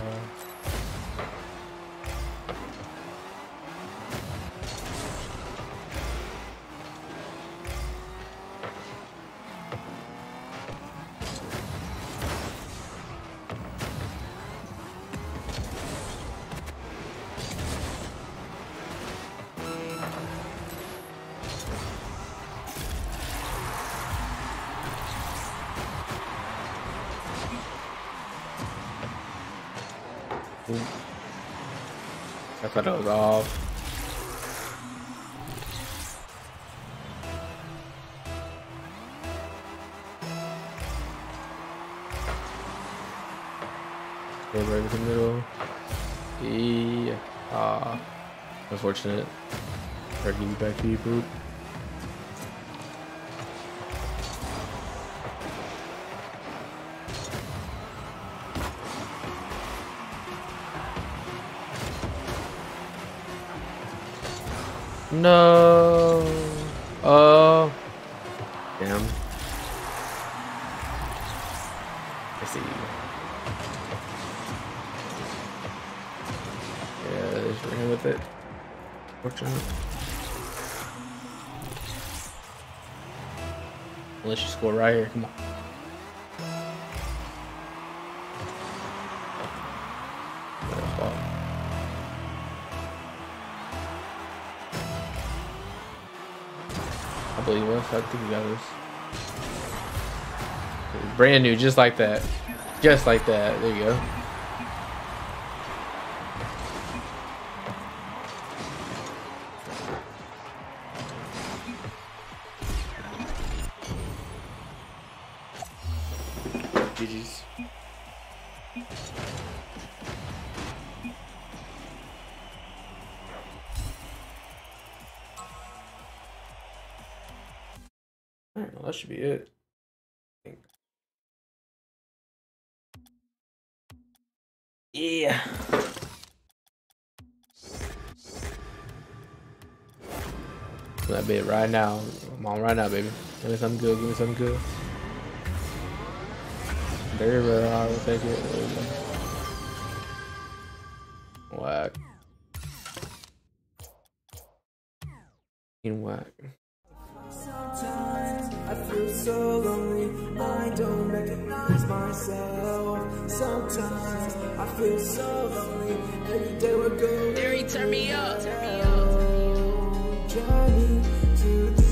I thought it was off. Okay, right in the middle. Yeah. Unfortunate. Try to give you back to you, poop. No. Oh. Damn. I see. Yeah, just ran with it. Fortunate. Unless you score right here. Come on. I believe us. I think we got this. Brand new, just like that. Just like that. There you go. GG's. Alright, well, that should be it. Yeah. That bit right now. I'm on right now, baby. Give me something good. Give me something good. Very rare. I will take it. There we go. Whack. Whack. Sometimes I feel so lonely, I don't recognize myself. Sometimes I feel so lonely, every day we're going. Derry, turn me up. Journey to